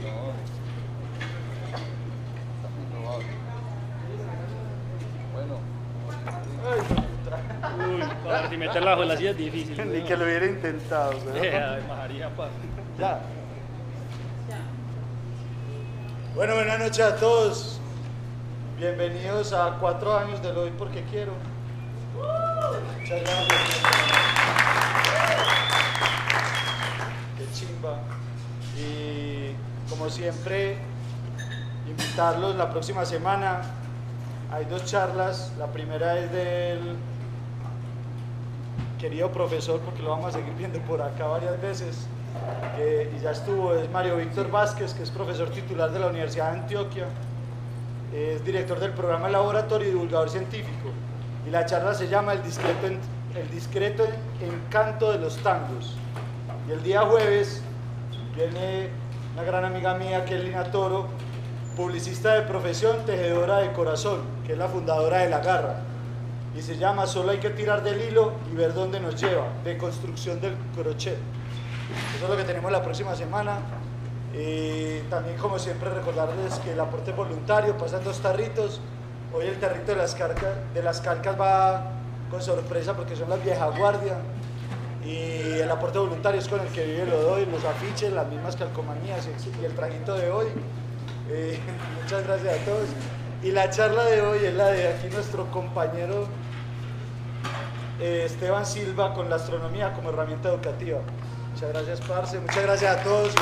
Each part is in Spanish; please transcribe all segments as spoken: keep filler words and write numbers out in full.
Uy, para si meter la jola así es difícil. Ni ¿no? Que lo hubiera intentado. Ay, María, pa. Ya. Bueno, buenas noches a todos. Bienvenidos a cuatro años de Lo Doy Porque Quiero. Muchas gracias. Qué chimba. Y como siempre, invitarlos la próxima semana. Hay dos charlas. La primera es del querido profesor, porque lo vamos a seguir viendo por acá varias veces, que y ya estuvo, es Mario Víctor Vázquez, que es profesor titular de la Universidad de Antioquia, es director del programa Laboratorio y divulgador científico, y la charla se llama El discreto, el discreto encanto de los tangos. Y el día jueves viene una gran amiga mía, Kelina Toro, publicista de profesión, tejedora de corazón, que es la fundadora de La Garra, y se llama Solo hay que tirar del hilo y ver dónde nos lleva, de construcción del crochet. Eso es lo que tenemos la próxima semana. Y también, como siempre, recordarles que el aporte voluntario, pasan dos tarritos. Hoy el tarrito de las, carcas, de las calcas va con sorpresa porque son las vieja guardia. Y el aporte voluntario es con el que vive Lo Doy, los afiches, las mismas calcomanías y el trajito de hoy. Eh, muchas gracias a todos. Y la charla de hoy es la de aquí nuestro compañero eh, Esteban Silva, con la astronomía como herramienta educativa. Muchas gracias, parce. Muchas gracias a todos.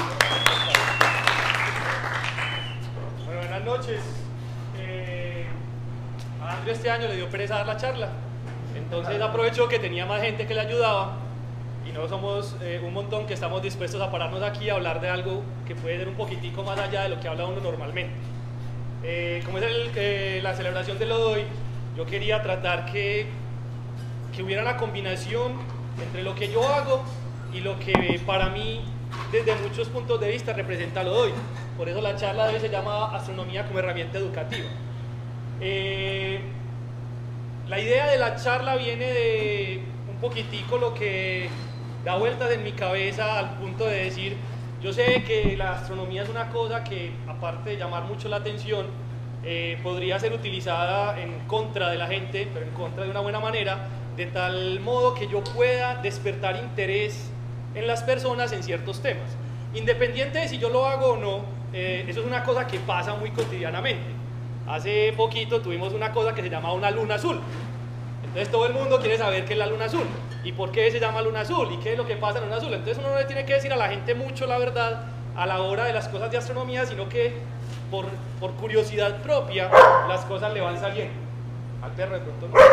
Bueno, buenas noches. Eh, a Andrés este año le dio pereza dar la charla, entonces aprovechó que tenía más gente que le ayudaba y no somos eh, un montón que estamos dispuestos a pararnos aquí a hablar de algo que puede ser un poquitico más allá de lo que habla uno normalmente. Eh, como es el, eh, la celebración de Lo Doy, yo quería tratar que, que hubiera una combinación entre lo que yo hago y lo que para mí, desde muchos puntos de vista, representa Lo Doy. Por eso la charla de hoy se llama Astronomía como herramienta educativa. Eh, la idea de la charla viene de un poquitico lo que da vueltas en mi cabeza al punto de decir, yo sé que la astronomía es una cosa que, aparte de llamar mucho la atención, eh, podría ser utilizada en contra de la gente, pero en contra de una buena manera, de tal modo que yo pueda despertar interés en las personas en ciertos temas. Independiente de si yo lo hago o no, eh, eso es una cosa que pasa muy cotidianamente. Hace poquito tuvimos una cosa que se llama una luna azul. Entonces todo el mundo quiere saber qué es la luna azul y por qué se llama luna azul y qué es lo que pasa en luna azul. Entonces uno no le tiene que decir a la gente mucho la verdad a la hora de las cosas de astronomía, sino que por, por curiosidad propia las cosas le van saliendo. Al perro de pronto no.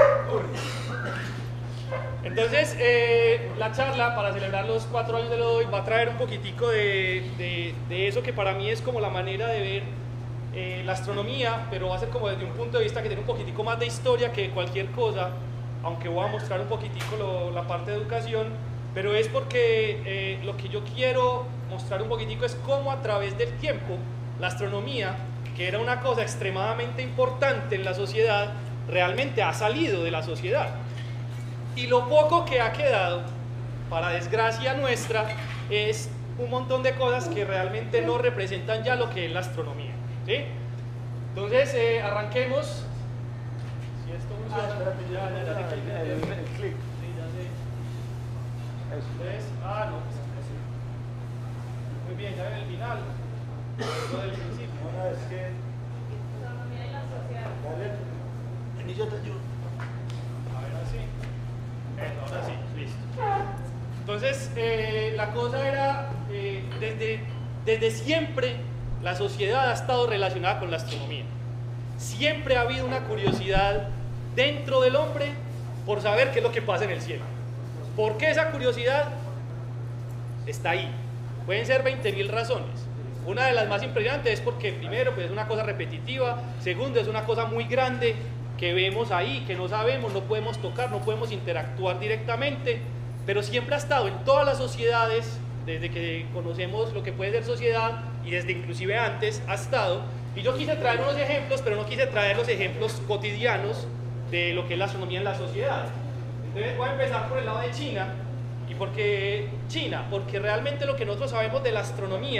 Entonces eh, la charla para celebrar los cuatro años de Lo Doy va a traer un poquitico de, de, de eso que para mí es como la manera de ver eh, la astronomía, pero va a ser como desde un punto de vista que tiene un poquitico más de historia que cualquier cosa, aunque voy a mostrar un poquitico lo, la parte de educación, pero es porque eh, lo que yo quiero mostrar un poquitico es cómo a través del tiempo la astronomía, que era una cosa extremadamente importante en la sociedad, realmente ha salido de la sociedad. Y lo poco que ha quedado, para desgracia nuestra, es un montón de cosas que realmente no representan ya lo que es la astronomía, ¿sí? Entonces, eh, arranquemos. Si esto funciona, ah, ya, ya, ya, ya, ya, ya, ya, el clic. Sí, ya sé. Entonces, ah, no, pues así. Muy bien, ya ven el final. Lo del principio. Ahora es que. Astronomía y la sociedad. Dale. Vení, yo te ayudo. A ver, así. Eso, ahora sí, listo. Entonces, eh, la cosa era, eh, desde, desde siempre la sociedad ha estado relacionada con la astronomía. Siempre ha habido una curiosidad dentro del hombre por saber qué es lo que pasa en el cielo. ¿Por qué esa curiosidad está ahí? Pueden ser veinte mil razones. Una de las más impresionantes es porque, primero, pues es una cosa repetitiva. Segundo, es una cosa muy grande que vemos ahí, que no sabemos, no podemos tocar, no podemos interactuar directamente, pero siempre ha estado en todas las sociedades, desde que conocemos lo que puede ser sociedad y desde inclusive antes ha estado. Y yo quise traer unos ejemplos, pero no quise traer los ejemplos cotidianos de lo que es la astronomía en la sociedad. Entonces voy a empezar por el lado de China. ¿Y por qué China? Porque realmente lo que nosotros sabemos de la astronomía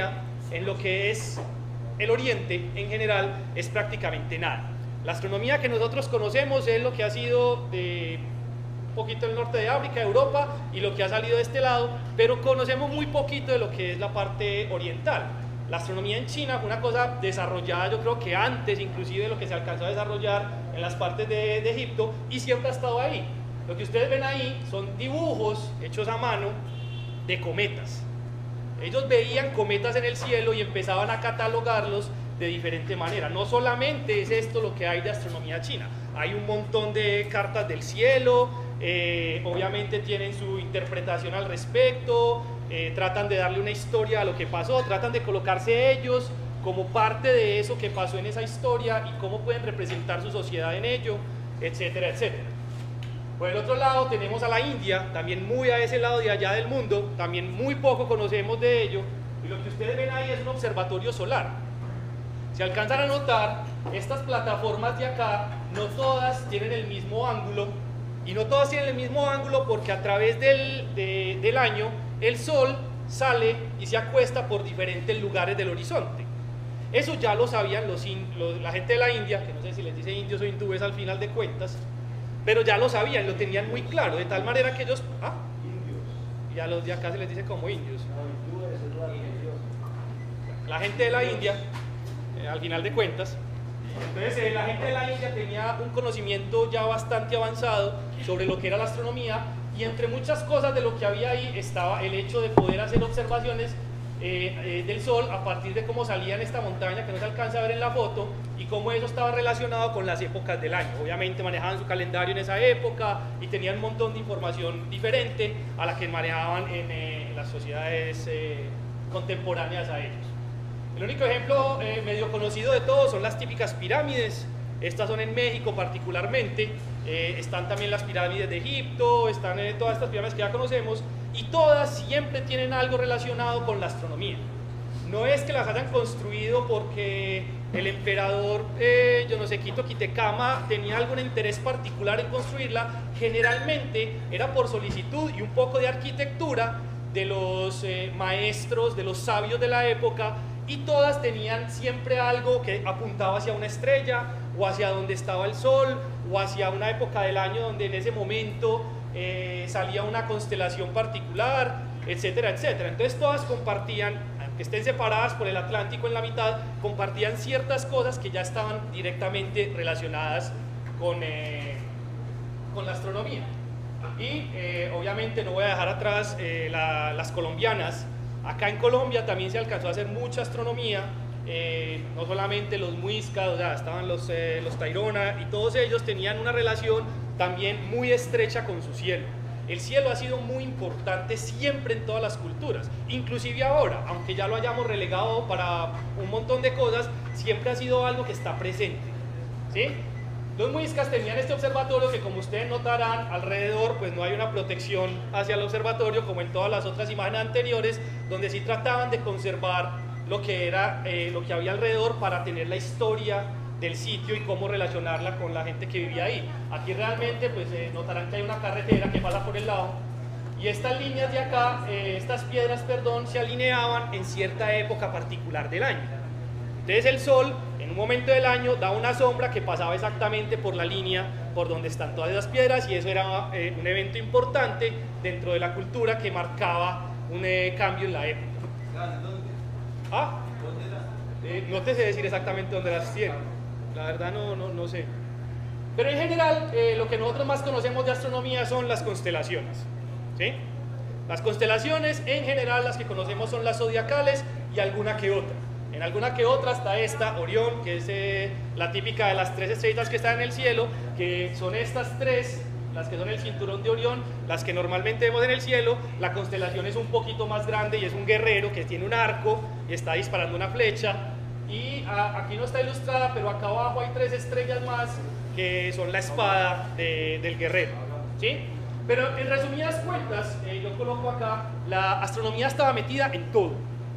en lo que es el Oriente en general es prácticamente nada. La astronomía que nosotros conocemos es lo que ha sido de un poquito del norte de África, Europa, y lo que ha salido de este lado, pero conocemos muy poquito de lo que es la parte oriental. La astronomía en China fue una cosa desarrollada, yo creo que antes inclusive de lo que se alcanzó a desarrollar en las partes de, de Egipto, y siempre ha estado ahí. Lo que ustedes ven ahí son dibujos hechos a mano de cometas. Ellos veían cometas en el cielo y empezaban a catalogarlos de diferente manera. No solamente es esto lo que hay de astronomía china, hay un montón de cartas del cielo, eh, obviamente tienen su interpretación al respecto, eh, tratan de darle una historia a lo que pasó, tratan de colocarse ellos como parte de eso que pasó en esa historia y cómo pueden representar su sociedad en ello, etcétera, etcétera. Por el otro lado tenemos a la India, también muy a ese lado de allá del mundo, también muy poco conocemos de ello, y lo que ustedes ven ahí es un observatorio solar. Si alcanzan a notar, estas plataformas de acá, no todas tienen el mismo ángulo, y no todas tienen el mismo ángulo porque a través del, de, del año, el sol sale y se acuesta por diferentes lugares del horizonte. Eso ya lo sabían los, los, la gente de la India, que no sé si les dice indios o hindúes al final de cuentas, pero ya lo sabían, lo tenían muy claro, de tal manera que ellos... ¿Ah? Indios. Y a los de acá se les dice como indios. No, hindúes es la religión. La gente de la India, eh, al final de cuentas, entonces eh, la gente de la India tenía un conocimiento ya bastante avanzado sobre lo que era la astronomía, y entre muchas cosas de lo que había ahí estaba el hecho de poder hacer observaciones eh, eh, del sol a partir de cómo salía en esta montaña que no se alcanza a ver en la foto, y cómo eso estaba relacionado con las épocas del año. Obviamente manejaban su calendario en esa época y tenían un montón de información diferente a la que manejaban en, eh, en las sociedades eh, contemporáneas a ellos. El único ejemplo eh, medio conocido de todos son las típicas pirámides. Estas son en México particularmente, eh, están también las pirámides de Egipto, están eh, todas estas pirámides que ya conocemos, y todas siempre tienen algo relacionado con la astronomía. No es que las hayan construido porque el emperador, eh, yo no sé, Quito Quitecama tenía algún interés particular en construirla. Generalmente era por solicitud y un poco de arquitectura de los eh, maestros, de los sabios de la época, y todas tenían siempre algo que apuntaba hacia una estrella, o hacia donde estaba el sol, o hacia una época del año donde en ese momento eh, salía una constelación particular, etcétera, etcétera. Entonces todas compartían, aunque estén separadas por el Atlántico en la mitad, compartían ciertas cosas que ya estaban directamente relacionadas con, eh, con la astronomía. Y eh, obviamente no voy a dejar atrás eh, la, las colombianas. Acá en Colombia también se alcanzó a hacer mucha astronomía, eh, no solamente los muiscas, o sea, estaban los, eh, los tairona, y todos ellos tenían una relación también muy estrecha con su cielo. El cielo ha sido muy importante siempre en todas las culturas, inclusive ahora, aunque ya lo hayamos relegado para un montón de cosas, siempre ha sido algo que está presente, ¿sí? Los muiscas tenían este observatorio que, como ustedes notarán, alrededor pues no hay una protección hacia el observatorio como en todas las otras imágenes anteriores, donde sí trataban de conservar lo que era eh, lo que había alrededor para tener la historia del sitio y cómo relacionarla con la gente que vivía ahí. Aquí realmente pues eh, notarán que hay una carretera que pasa por el lado, y estas líneas de acá, eh, estas piedras, perdón, se alineaban en cierta época particular del año. Entonces el sol en un momento del año da una sombra que pasaba exactamente por la línea por donde están todas esas piedras, y eso era eh, un evento importante dentro de la cultura que marcaba un eh, cambio en la época. ¿Dónde? ¿Ah? ¿Dónde las? Eh, no te sé decir exactamente dónde las tienen, la verdad no, no, no sé. Pero en general eh, lo que nosotros más conocemos de astronomía son las constelaciones, ¿sí? Las constelaciones en general, las que conocemos son las zodiacales y alguna que otra. En alguna que otra está esta, Orión, que es eh, la típica de las tres estrellitas que están en el cielo, que son estas tres, las que son el cinturón de Orión, las que normalmente vemos en el cielo. La constelación es un poquito más grande y es un guerrero que tiene un arco y está disparando una flecha. Y a, aquí no está ilustrada, pero acá abajo hay tres estrellas más que son la espada de, del guerrero, ¿sí? Pero en resumidas cuentas, eh, yo coloco acá, la astronomía estaba metida en todo.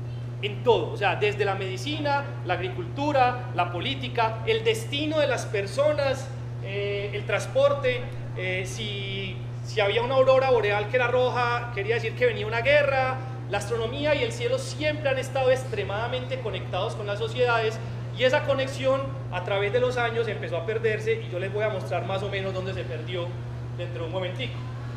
En todo, o sea, desde la medicina, la agricultura, la política, el destino de las personas, eh, el transporte, eh, si, si había una aurora boreal que era roja, quería decir que venía una guerra, La astronomía y el cielo siempre han estado extremadamente conectados con las sociedades y esa conexión a través de los años empezó a perderse y yo les voy a mostrar más o menos dónde se perdió dentro de un momentico.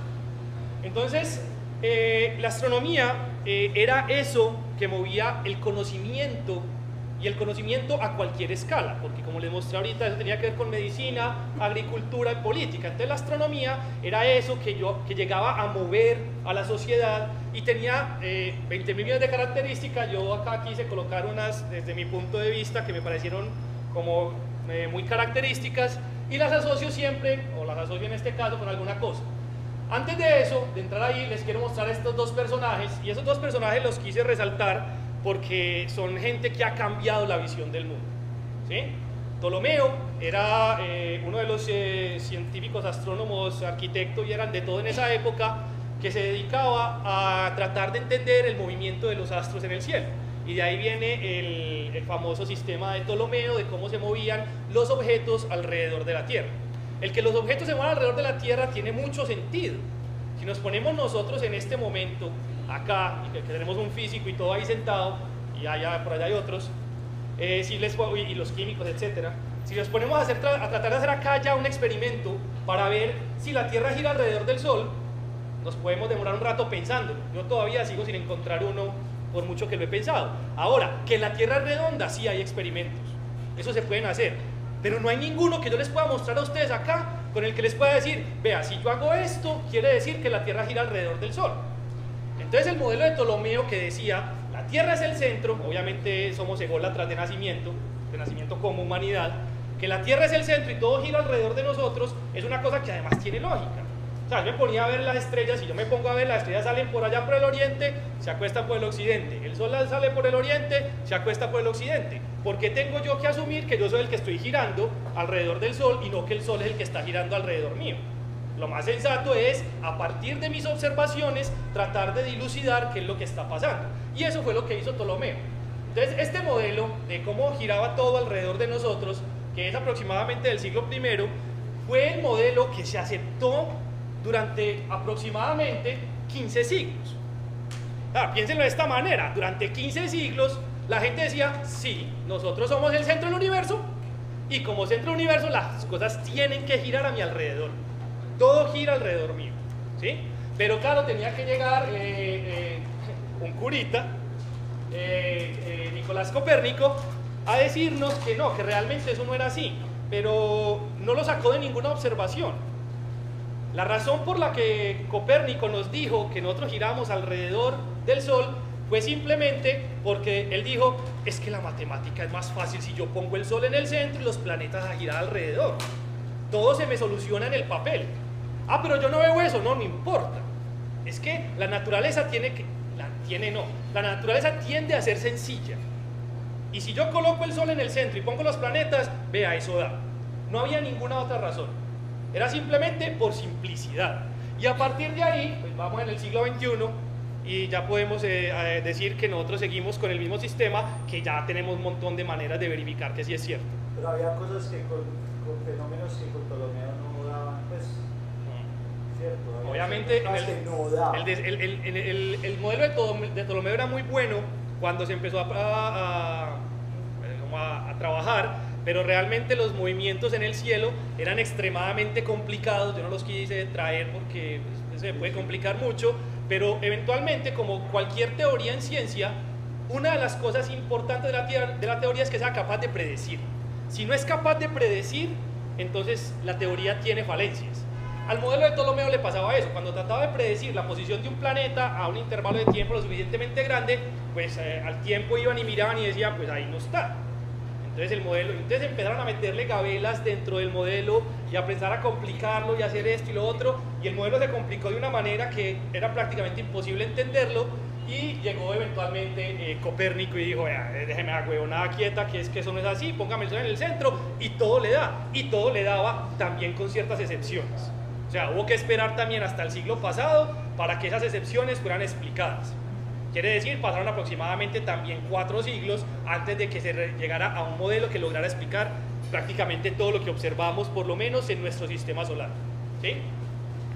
Entonces, eh, la astronomía eh, era eso que movía el conocimiento y el conocimiento a cualquier escala, porque como les mostré ahorita, eso tenía que ver con medicina, agricultura y política. Entonces la astronomía era eso que, yo, que llegaba a mover a la sociedad y tenía eh, veinte mil millones de características. Yo acá quise colocar unas, desde mi punto de vista, que me parecieron como eh, muy características y las asocio siempre, o las asocio en este caso, con alguna cosa. Antes de eso, de entrar ahí, les quiero mostrar estos dos personajes, y esos dos personajes los quise resaltar porque son gente que ha cambiado la visión del mundo, ¿sí? Ptolomeo era eh, uno de los eh, científicos, astrónomos, arquitectos y eran de todo en esa época, que se dedicaba a tratar de entender el movimiento de los astros en el cielo. Y de ahí viene el, el famoso sistema de Ptolomeo, de cómo se movían los objetos alrededor de la Tierra. El que los objetos se muevan alrededor de la Tierra tiene mucho sentido. Si nos ponemos nosotros en este momento, acá, y que tenemos un físico y todo ahí sentado, y allá, por allá hay otros, eh, si les, y los químicos, etcétera, si nos ponemos a, hacer, a tratar de hacer acá ya un experimento para ver si la Tierra gira alrededor del Sol, nos podemos demorar un rato pensando. Yo todavía sigo sin encontrar uno, por mucho que lo he pensado. Ahora, que la Tierra es redonda, sí hay experimentos, eso se pueden hacer, pero no hay ninguno que yo les pueda mostrar a ustedes acá con el que les pueda decir, vea, si yo hago esto, quiere decir que la Tierra gira alrededor del Sol. Entonces el modelo de Ptolomeo que decía, la Tierra es el centro, obviamente somos ególatras de nacimiento, de nacimiento como humanidad, que la Tierra es el centro y todo gira alrededor de nosotros, es una cosa que además tiene lógica. O sea, yo me ponía a ver las estrellas y yo me pongo a ver, las estrellas salen por allá por el oriente, se acuestan por el occidente, el sol sale por el oriente, se acuesta por el occidente. ¿Por qué tengo yo que asumir que yo soy el que estoy girando alrededor del sol y no que el sol es el que está girando alrededor mío? Lo más sensato es, a partir de mis observaciones, tratar de dilucidar qué es lo que está pasando. Y eso fue lo que hizo Ptolomeo. Entonces, este modelo de cómo giraba todo alrededor de nosotros, que es aproximadamente del siglo primero, fue el modelo que se aceptó durante aproximadamente quince siglos. Ah, piénsenlo de esta manera, durante quince siglos la gente decía, sí, nosotros somos el centro del universo y como centro del universo las cosas tienen que girar a mi alrededor. Todo gira alrededor mío, ¿sí? Pero claro, tenía que llegar eh, eh, un curita, eh, eh, Nicolás Copérnico, a decirnos que no, que realmente eso no era así, pero no lo sacó de ninguna observación. La razón por la que Copérnico nos dijo que nosotros giramos alrededor del Sol fue simplemente porque él dijo, es que la matemática es más fácil si yo pongo el Sol en el centro y los planetas a girar alrededor. Todo se me soluciona en el papel. Ah, pero yo no veo eso, no, no importa. Es que la naturaleza tiene que, la tiene no, la naturaleza tiende a ser sencilla. Y si yo coloco el Sol en el centro y pongo los planetas, vea, eso da. No había ninguna otra razón. Era simplemente por simplicidad. Y a partir de ahí, pues vamos en el siglo veintiuno y ya podemos eh, eh, decir que nosotros seguimos con el mismo sistema, que ya tenemos un montón de maneras de verificar que sí es cierto. Pero había cosas que con, con fenómenos que con Ptolomeo no daban, pues, cierto. Había Obviamente, en cosas el, que no daban. el, el, el, el, el modelo de Ptolomeo, de Ptolomeo era muy bueno cuando se empezó a, a, a, a trabajar, pero realmente los movimientos en el cielo eran extremadamente complicados. Yo no los quise traer porque pues, se puede complicar mucho, pero eventualmente, como cualquier teoría en ciencia, una de las cosas importantes de la, de la teoría es que sea capaz de predecir. Si no es capaz de predecir, entonces la teoría tiene falencias. Al modelo de Ptolomeo le pasaba eso. Cuando trataba de predecir la posición de un planeta a un intervalo de tiempo lo suficientemente grande, pues eh, al tiempo iban y miraban y decían, pues ahí no está. Entonces el modelo, entonces empezaron a meterle gabelas dentro del modelo y a empezar a complicarlo y a hacer esto y lo otro, y el modelo se complicó de una manera que era prácticamente imposible entenderlo, y llegó eventualmente eh, Copérnico y dijo, déjeme la huevonada quieta, que es que eso no es así, póngame el Sol en el centro, y todo le da, y todo le daba también con ciertas excepciones. O sea, hubo que esperar también hasta el siglo pasado para que esas excepciones fueran explicadas. Quiere decir, pasaron aproximadamente también cuatro siglos antes de que se llegara a un modelo que lograra explicar prácticamente todo lo que observamos, por lo menos en nuestro sistema solar, ¿sí?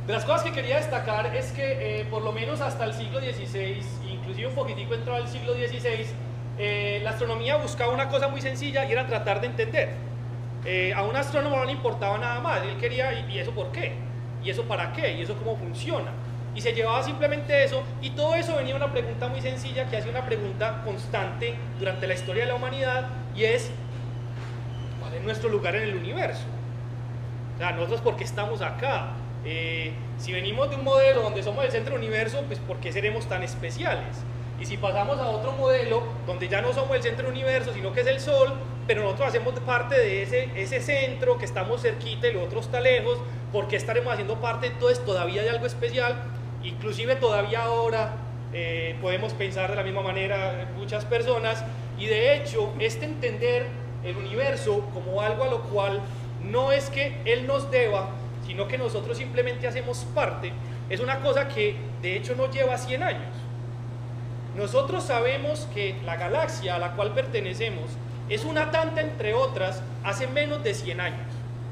De las cosas que quería destacar es que eh, por lo menos hasta el siglo dieciséis, inclusive un poquitico entrado al siglo dieciséis, eh, la astronomía buscaba una cosa muy sencilla y era tratar de entender. Eh, a un astrónomo no le importaba nada más, él quería, ¿y eso por qué? ¿Y eso para qué? ¿Y eso cómo funciona? Y se llevaba simplemente eso, y todo eso venía una pregunta muy sencilla que hace una pregunta constante durante la historia de la humanidad, y es, ¿cuál es nuestro lugar en el universo? O sea, nosotros, ¿por qué estamos acá? Eh, si venimos de un modelo donde somos el centro del universo, pues ¿por qué seremos tan especiales? Y si pasamos a otro modelo donde ya no somos el centro del universo, sino que es el Sol, pero nosotros hacemos parte de ese, ese centro, que estamos cerquita y lo otro está lejos, ¿por qué estaremos haciendo parte entonces todavía de algo especial? Inclusive todavía ahora eh, podemos pensar de la misma manera muchas personas, y de hecho este entender el universo como algo a lo cual no es que Él nos deba, sino que nosotros simplemente hacemos parte, es una cosa que de hecho no lleva cien años. Nosotros sabemos que la galaxia a la cual pertenecemos es una tanta entre otras hace menos de cien años.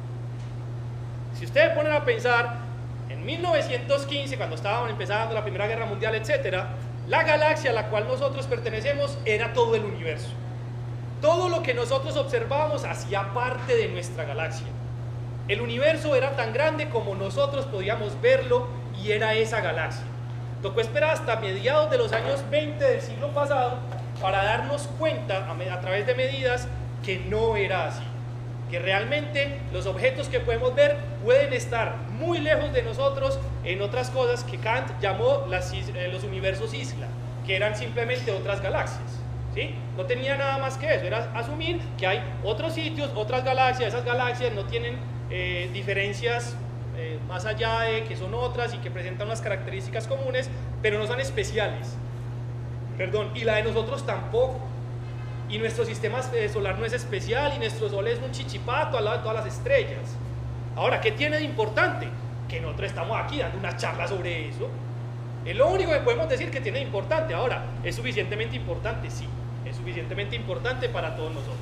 Si ustedes ponen a pensar, en mil novecientos quince, cuando estábamos empezando la Primera Guerra Mundial, etcétera, la galaxia a la cual nosotros pertenecemos era todo el universo. Todo lo que nosotros observábamos hacía parte de nuestra galaxia. El universo era tan grande como nosotros podíamos verlo, y era esa galaxia. Tocó esperar hasta mediados de los años veinte del siglo pasado para darnos cuenta, a, a través de medidas, que no era así. Que realmente los objetos que podemos ver pueden estar muy lejos de nosotros en otras cosas que Kant llamó las, eh, los universos isla, que eran simplemente otras galaxias. ¿Sí? No tenía nada más que eso, era asumir que hay otros sitios, otras galaxias, esas galaxias no tienen eh, diferencias eh, más allá de que son otras y que presentan unas características comunes, pero no son especiales. Perdón, y la de nosotros tampoco. Y nuestro sistema solar no es especial, y nuestro sol es un chichipato al lado de todas las estrellas. Ahora, ¿qué tiene de importante? Que nosotros estamos aquí dando una charla sobre eso. Es lo único que podemos decir que tiene de importante. Ahora, ¿es suficientemente importante? Sí, es suficientemente importante para todos nosotros.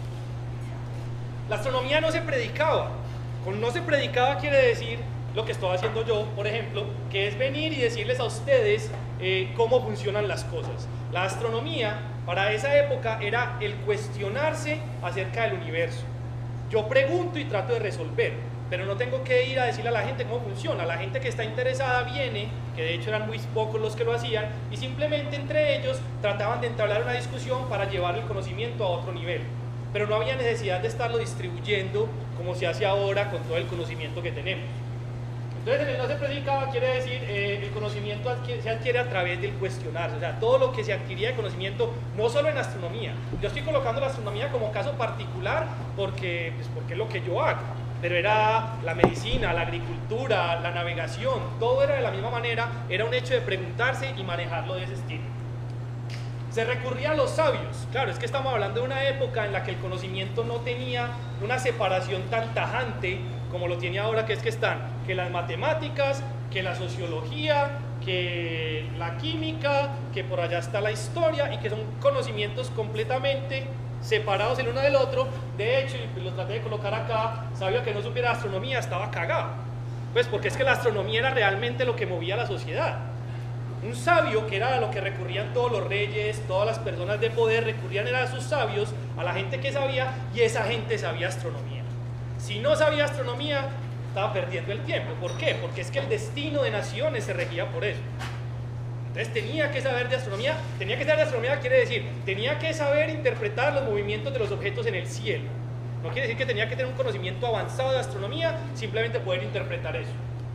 La astronomía no se predicaba. Con no se predicaba quiere decir lo que estoy haciendo yo, por ejemplo, que es venir y decirles a ustedes eh, cómo funcionan las cosas. La astronomía para esa época era el cuestionarse acerca del universo. Yo pregunto y trato de resolver, pero no tengo que ir a decirle a la gente cómo funciona. La gente que está interesada viene, que de hecho eran muy pocos los que lo hacían, y simplemente entre ellos trataban de entablar una discusión para llevar el conocimiento a otro nivel. Pero no había necesidad de estarlo distribuyendo como se hace ahora con todo el conocimiento que tenemos. Entonces, el no se predicaba quiere decir eh, el conocimiento adquiere, se adquiere a través del cuestionarse, o sea, todo lo que se adquiría de conocimiento, no solo en astronomía. Yo estoy colocando la astronomía como caso particular porque, pues, porque es lo que yo hago, pero era la medicina, la agricultura, la navegación, todo era de la misma manera, era un hecho de preguntarse y manejarlo de ese estilo. Se recurría a los sabios. Claro, es que estamos hablando de una época en la que el conocimiento no tenía una separación tan tajante como lo tiene ahora, que es que están que las matemáticas, que la sociología, que la química, que por allá está la historia, y que son conocimientos completamente separados el uno del otro. De hecho, y lo traté de colocar acá, sabio que no supiera astronomía estaba cagado, pues porque es que la astronomía era realmente lo que movía a la sociedad. Un sabio, que era a lo que recurrían todos los reyes, todas las personas de poder, recurrían era a sus sabios, a la gente que sabía, y esa gente sabía astronomía. Si no sabía astronomía, estaba perdiendo el tiempo. ¿Por qué? Porque es que el destino de naciones se regía por eso. Entonces tenía que saber de astronomía. Tenía que saber de astronomía quiere decir, tenía que saber interpretar los movimientos de los objetos en el cielo. No quiere decir que tenía que tener un conocimiento avanzado de astronomía, simplemente poder interpretar eso.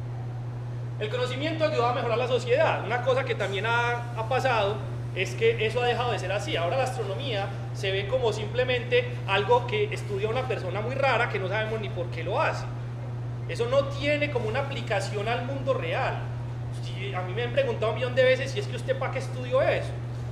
El conocimiento ayudaba a mejorar la sociedad. Una cosa que también ha, ha pasado es que eso ha dejado de ser así. Ahora la astronomía se ve como simplemente algo que estudia una persona muy rara que no sabemos ni por qué lo hace. Eso no tiene como una aplicación al mundo real. Si a mí me han preguntado un millón de veces si es que usted para qué estudió eso.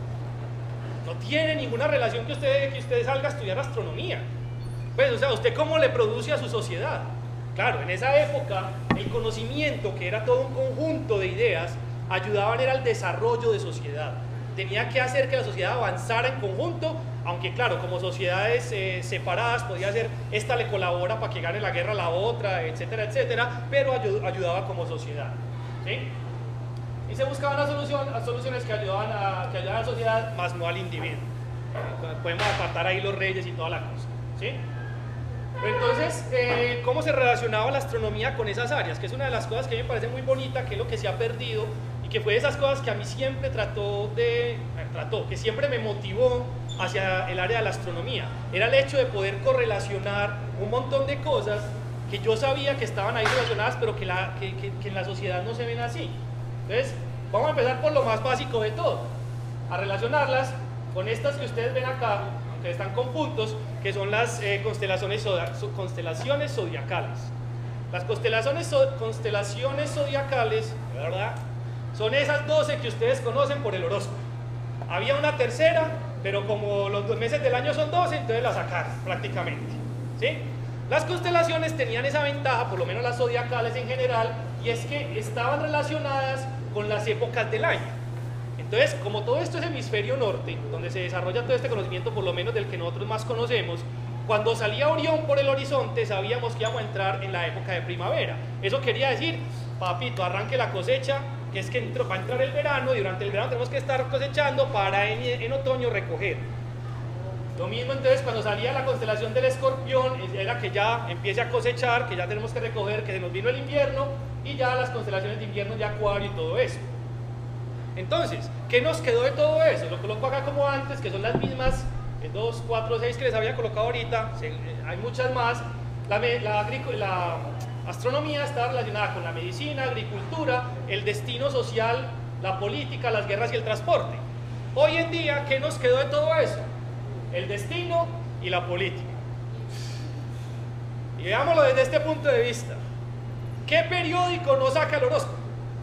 No tiene ninguna relación que usted, que usted salga a estudiar astronomía. Pues, o sea, ¿usted cómo le produce a su sociedad? Claro, en esa época el conocimiento, que era todo un conjunto de ideas, ayudaban era al desarrollo de sociedad. Tenía que hacer que la sociedad avanzara en conjunto, aunque claro, como sociedades eh, separadas, podía ser, esta le colabora para que gane la guerra a la otra, etcétera, etcétera, pero ayud ayudaba como sociedad. ¿sí? Y se buscaban las solución, las soluciones que ayudaban, a, que ayudaban a la sociedad, más no al individuo. Podemos apartar ahí los reyes y toda la cosa, ¿sí? Pero entonces, eh, ¿cómo se relacionaba la astronomía con esas áreas? Que es una de las cosas que a mí me parece muy bonita, que es lo que se ha perdido y que fue de esas cosas que a mí siempre trató de, eh, trató, que siempre me motivó hacia el área de la astronomía. Era el hecho de poder correlacionar un montón de cosas que yo sabía que estaban ahí relacionadas, pero que, la, que, que, que en la sociedad no se ven así. Entonces, vamos a empezar por lo más básico de todo, a relacionarlas con estas que ustedes ven acá, aunque están con puntos, que son las eh, constelaciones, constelaciones zodiacales. Las constelaciones, constelaciones zodiacales, ¿verdad?, son esas doce que ustedes conocen por el horóscopo. Había una tercera, pero como los dos meses del año son doce, entonces la sacaron prácticamente, ¿sí? Las constelaciones tenían esa ventaja, por lo menos las zodiacales en general, y es que estaban relacionadas con las épocas del año. Entonces, como todo esto es hemisferio norte, donde se desarrolla todo este conocimiento, por lo menos del que nosotros más conocemos, cuando salía Orión por el horizonte, sabíamos que íbamos a entrar en la época de primavera. Eso quería decir, papito, arranque la cosecha, que es que entró, va a entrar el verano, y durante el verano tenemos que estar cosechando para en, en otoño recoger. Lo mismo entonces cuando salía la constelación del Escorpión, era que ya empiece a cosechar, que ya tenemos que recoger, que se nos vino el invierno, y ya las constelaciones de invierno de Acuario y todo eso. Entonces, ¿qué nos quedó de todo eso? Lo coloco acá como antes, que son las mismas dos, cuatro, seis que les había colocado ahorita, hay muchas más. La, la, la astronomía está relacionada con la medicina, agricultura, el destino social, la política, las guerras y el transporte. Hoy en día, ¿qué nos quedó de todo eso? El destino y la política. Y veámoslo desde este punto de vista. ¿Qué periódico no saca el horóscopo?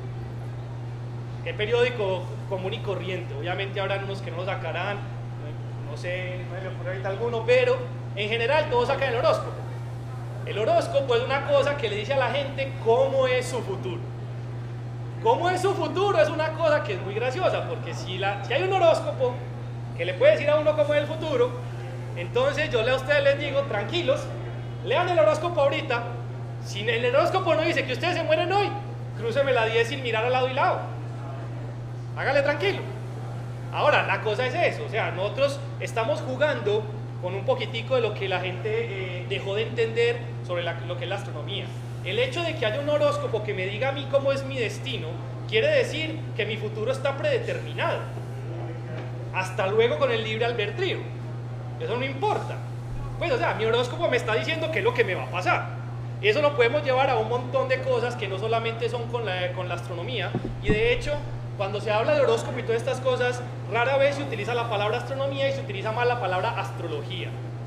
¿Qué periódico común y corriente? Obviamente habrá unos que no lo sacarán, no sé, no me ocurre ahorita alguno, pero en general todos sacan el horóscopo. El horóscopo es una cosa que le dice a la gente cómo es su futuro. ¿Cómo es su futuro? Es una cosa que es muy graciosa, porque si, la, si hay un horóscopo que le puede decir a uno cómo es el futuro, entonces yo a ustedes les digo, tranquilos, lean el horóscopo ahorita. Si el horóscopo no dice que ustedes se mueren hoy, crúceme la diez sin mirar al lado y lado. Hágale tranquilo. Ahora, la cosa es eso, o sea, nosotros estamos jugando con un poquitico de lo que la gente eh, dejó de entender sobre la, lo que es la astronomía. El hecho de que haya un horóscopo que me diga a mí cómo es mi destino, quiere decir que mi futuro está predeterminado. Hasta luego con el libre albedrío. Eso no importa. Pues, o sea, mi horóscopo me está diciendo qué es lo que me va a pasar. Y eso lo podemos llevar a un montón de cosas que no solamente son con la, con la astronomía. Y de hecho, cuando se habla de horóscopo y todas estas cosas, rara vez se utiliza la palabra astronomía y se utiliza más la palabra astrología.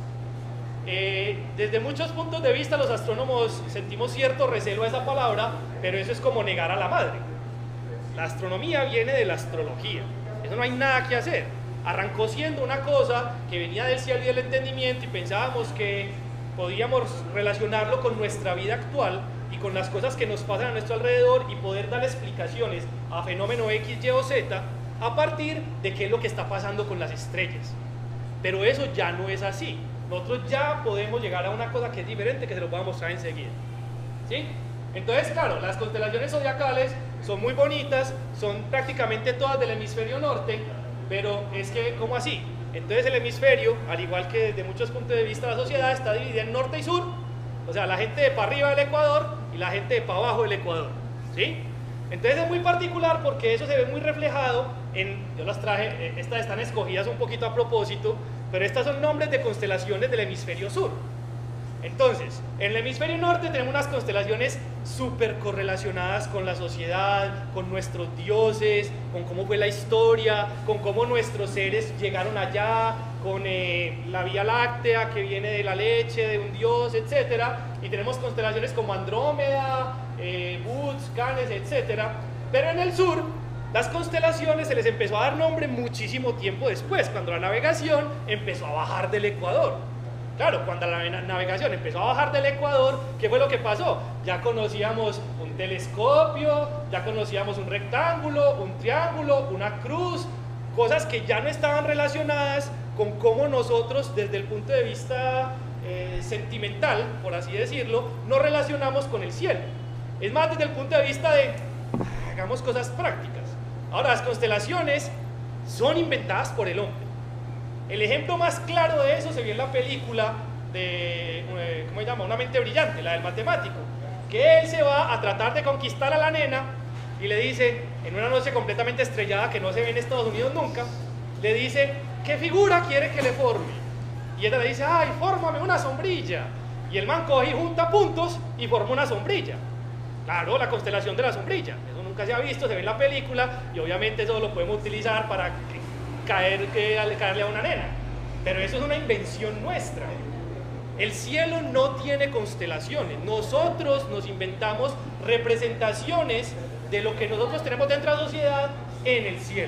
Eh, desde muchos puntos de vista los astrónomos sentimos cierto recelo a esa palabra, pero eso es como negar a la madre. La astronomía viene de la astrología, eso no hay nada que hacer. Arrancó siendo una cosa que venía del cielo y del entendimiento y pensábamos que podíamos relacionarlo con nuestra vida actual y con las cosas que nos pasan a nuestro alrededor y poder dar explicaciones a fenómeno X, Y o Z a partir de qué es lo que está pasando con las estrellas. Pero eso ya no es así. Nosotros ya podemos llegar a una cosa que es diferente, que se lo voy a mostrar enseguida. ¿Sí? Entonces, claro, las constelaciones zodiacales son muy bonitas, son prácticamente todas del hemisferio norte, pero es que, ¿cómo así? Entonces el hemisferio, al igual que desde muchos puntos de vista la sociedad, está dividida en norte y sur, o sea, la gente de para arriba del Ecuador y la gente de para abajo del Ecuador, ¿sí? Entonces es muy particular porque eso se ve muy reflejado en, yo las traje, estas están escogidas un poquito a propósito, pero estas son nombres de constelaciones del hemisferio sur. Entonces, en el hemisferio norte tenemos unas constelaciones súper correlacionadas con la sociedad, con nuestros dioses, con cómo fue la historia, con cómo nuestros seres llegaron allá, con eh, la Vía Láctea que viene de la leche de un dios, etcétera. Y tenemos constelaciones como Andrómeda, eh, Boots, Canes, etcétera. Pero en el sur, las constelaciones se les empezó a dar nombre muchísimo tiempo después, cuando la navegación empezó a bajar del Ecuador. Claro, cuando la navegación empezó a bajar del Ecuador, ¿qué fue lo que pasó? Ya conocíamos un telescopio, ya conocíamos un rectángulo, un triángulo, una cruz, cosas que ya no estaban relacionadas con cómo nosotros, desde el punto de vista eh, sentimental, por así decirlo, nos relacionamos con el cielo. Es más, desde el punto de vista de, hagamos cosas prácticas. Ahora, las constelaciones son inventadas por el hombre. El ejemplo más claro de eso se vio en la película de, eh, ¿cómo se llama? Una mente brillante, la del matemático, que él se va a tratar de conquistar a la nena y le dice, en una noche completamente estrellada que no se ve en Estados Unidos nunca, le dice, ¿qué figura quiere que le forme? Y ella le dice, ay, fórmame una sombrilla. Y el man coge y junta puntos y forma una sombrilla. Claro, la constelación de la sombrilla. Eso nunca se ha visto, se ve en la película y obviamente eso lo podemos utilizar para caer, eh, caerle a una nena. Pero eso es una invención nuestra. El cielo no tiene constelaciones. Nosotros nos inventamos representaciones de lo que nosotros tenemos dentro de la sociedad en el cielo.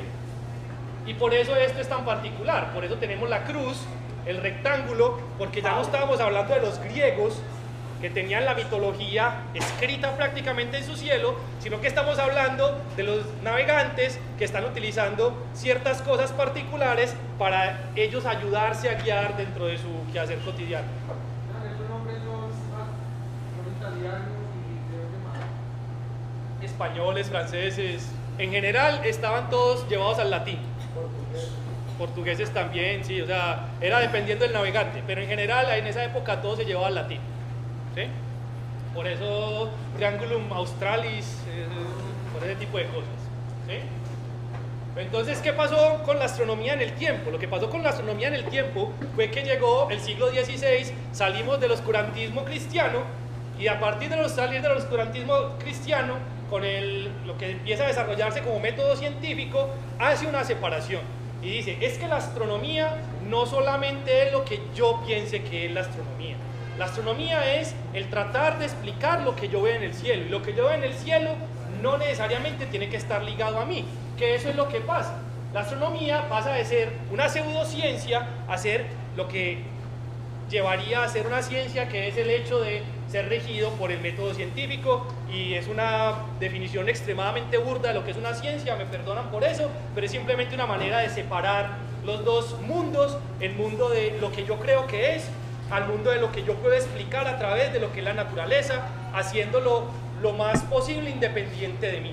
Y por eso esto es tan particular. Por eso tenemos la cruz, el rectángulo, porque ya no estábamos hablando de los griegos que tenían la mitología escrita prácticamente en su cielo, sino que estamos hablando de los navegantes que están utilizando ciertas cosas particulares para ellos ayudarse a guiar dentro de su quehacer cotidiano. Esos nombres son, son italianos y creo que más. Españoles, franceses, en general estaban todos llevados al latín. Portugueses también, sí, o sea, era dependiendo del navegante, pero en general en esa época todo se llevaba al latín. ¿Sí? Por eso Triangulum Australis, eh, por ese tipo de cosas. ¿Sí? Entonces, ¿qué pasó con la astronomía en el tiempo? Lo que pasó con la astronomía en el tiempo fue que llegó el siglo dieciséis, salimos del oscurantismo cristiano y a partir de los salir del oscurantismo cristiano, con el, lo que empieza a desarrollarse como método científico, hace una separación y dice, es que la astronomía no solamente es lo que yo piense que es la astronomía. La astronomía es el tratar de explicar lo que yo veo en el cielo, y lo que yo veo en el cielo no necesariamente tiene que estar ligado a mí, que eso es lo que pasa. La astronomía pasa de ser una pseudociencia a ser lo que llevaría a ser una ciencia, que es el hecho de ser regido por el método científico, y es una definición extremadamente burda de lo que es una ciencia, me perdonan por eso, pero es simplemente una manera de separar los dos mundos, el mundo de lo que yo creo que es, al mundo de lo que yo puedo explicar a través de lo que es la naturaleza, haciéndolo lo más posible independiente de mí,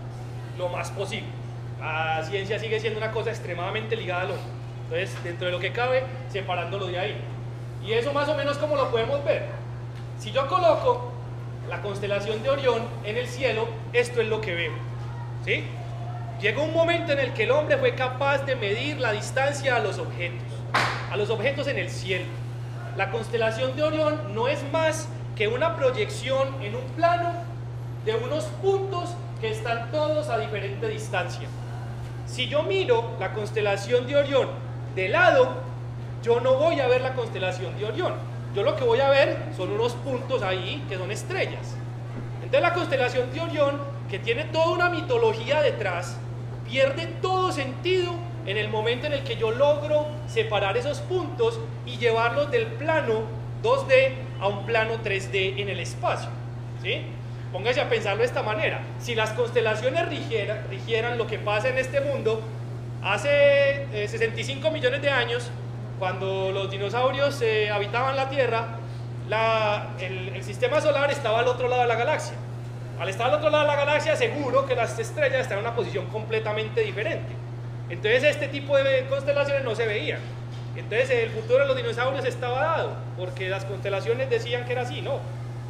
lo más posible. La ciencia sigue siendo una cosa extremadamente ligada al hombre, entonces dentro de lo que cabe, separándolo de ahí. Y eso más o menos como lo podemos ver. Si yo coloco la constelación de Orión en el cielo, esto es lo que veo, ¿sí? Llegó un momento en el que el hombre fue capaz de medir la distancia a los objetos, a los objetos en el cielo. La constelación de Orión no es más que una proyección en un plano de unos puntos que están todos a diferente distancia. Si yo miro la constelación de Orión de lado, yo no voy a ver la constelación de Orión. Yo lo que voy a ver son unos puntos ahí que son estrellas. Entonces la constelación de Orión, que tiene toda una mitología detrás, pierde todo sentido en el momento en el que yo logro separar esos puntos y llevarlos del plano dos D a un plano tres D en el espacio, ¿sí? Póngase a pensarlo de esta manera. Si las constelaciones rigieran, rigieran lo que pasa en este mundo, hace eh, sesenta y cinco millones de años, cuando los dinosaurios eh, habitaban la Tierra, la, el, el sistema solar estaba al otro lado de la galaxia. Al estar al otro lado de la galaxia, seguro que las estrellas están en una posición completamente diferente. Entonces este tipo de constelaciones no se veían. Entonces el futuro de los dinosaurios estaba dado, porque las constelaciones decían que era así, no.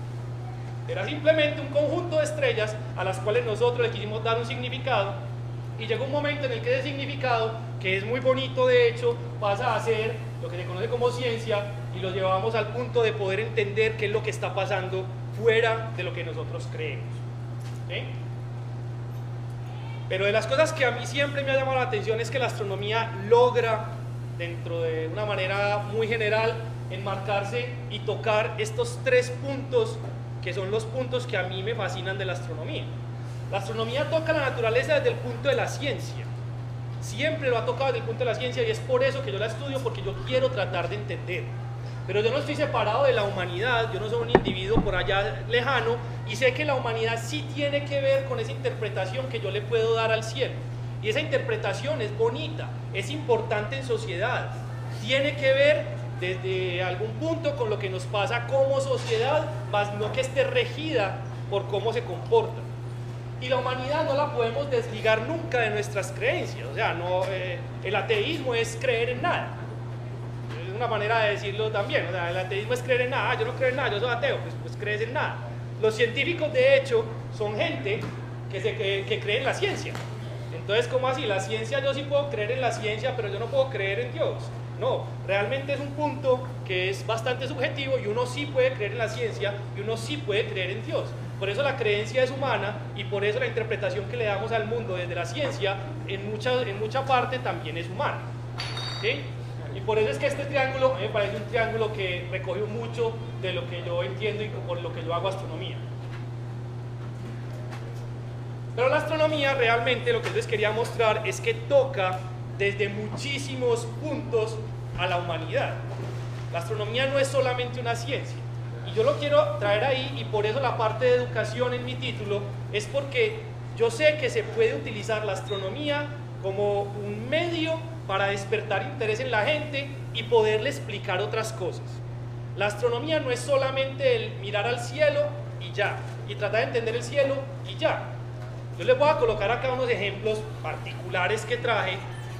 Era simplemente un conjunto de estrellas a las cuales nosotros le quisimos dar un significado, y llegó un momento en el que ese significado, que es muy bonito de hecho, pasa a ser lo que se conoce como ciencia, y lo llevamos al punto de poder entender qué es lo que está pasando fuera de lo que nosotros creemos. ¿Sí? Pero de las cosas que a mí siempre me ha llamado la atención es que la astronomía logra, dentro de una manera muy general, enmarcarse y tocar estos tres puntos que son los puntos que a mí me fascinan de la astronomía. La astronomía toca la naturaleza desde el punto de la ciencia. Siempre lo ha tocado desde el punto de la ciencia, y es por eso que yo la estudio, porque yo quiero tratar de entender. Pero yo no estoy separado de la humanidad, yo no soy un individuo por allá lejano, y sé que la humanidad sí tiene que ver con esa interpretación que yo le puedo dar al cielo. Y esa interpretación es bonita, es importante en sociedad, tiene que ver desde algún punto con lo que nos pasa como sociedad, más no que esté regida por cómo se comporta. Y la humanidad no la podemos desligar nunca de nuestras creencias. O sea, no, eh, el ateísmo es creer en nada. Es una manera de decirlo también. O sea, el ateísmo es creer en nada. Ah, yo no creo en nada, yo soy ateo. Pues, pues crees en nada. Los científicos, de hecho, son gente que, se, que, que cree en la ciencia. Entonces, ¿cómo así? La ciencia, yo sí puedo creer en la ciencia, pero yo no puedo creer en Dios. No, realmente es un punto que es bastante subjetivo y uno sí puede creer en la ciencia y uno sí puede creer en Dios. Por eso la creencia es humana y por eso la interpretación que le damos al mundo desde la ciencia en mucha, en mucha parte también es humana. ¿Sí? Y por eso es que este triángulo a mí me parece un triángulo que recoge mucho de lo que yo entiendo y por lo que yo hago astronomía. Pero la astronomía realmente lo que les quería mostrar es que toca desde muchísimos puntos a la humanidad. La astronomía no es solamente una ciencia. Y yo lo quiero traer ahí y por eso la parte de educación en mi título es porque yo sé que se puede utilizar la astronomía como un medio para despertar interés en la gente y poderle explicar otras cosas. La astronomía no es solamente el mirar al cielo y ya, y tratar de entender el cielo y ya. Yo les voy a colocar acá unos ejemplos particulares que traje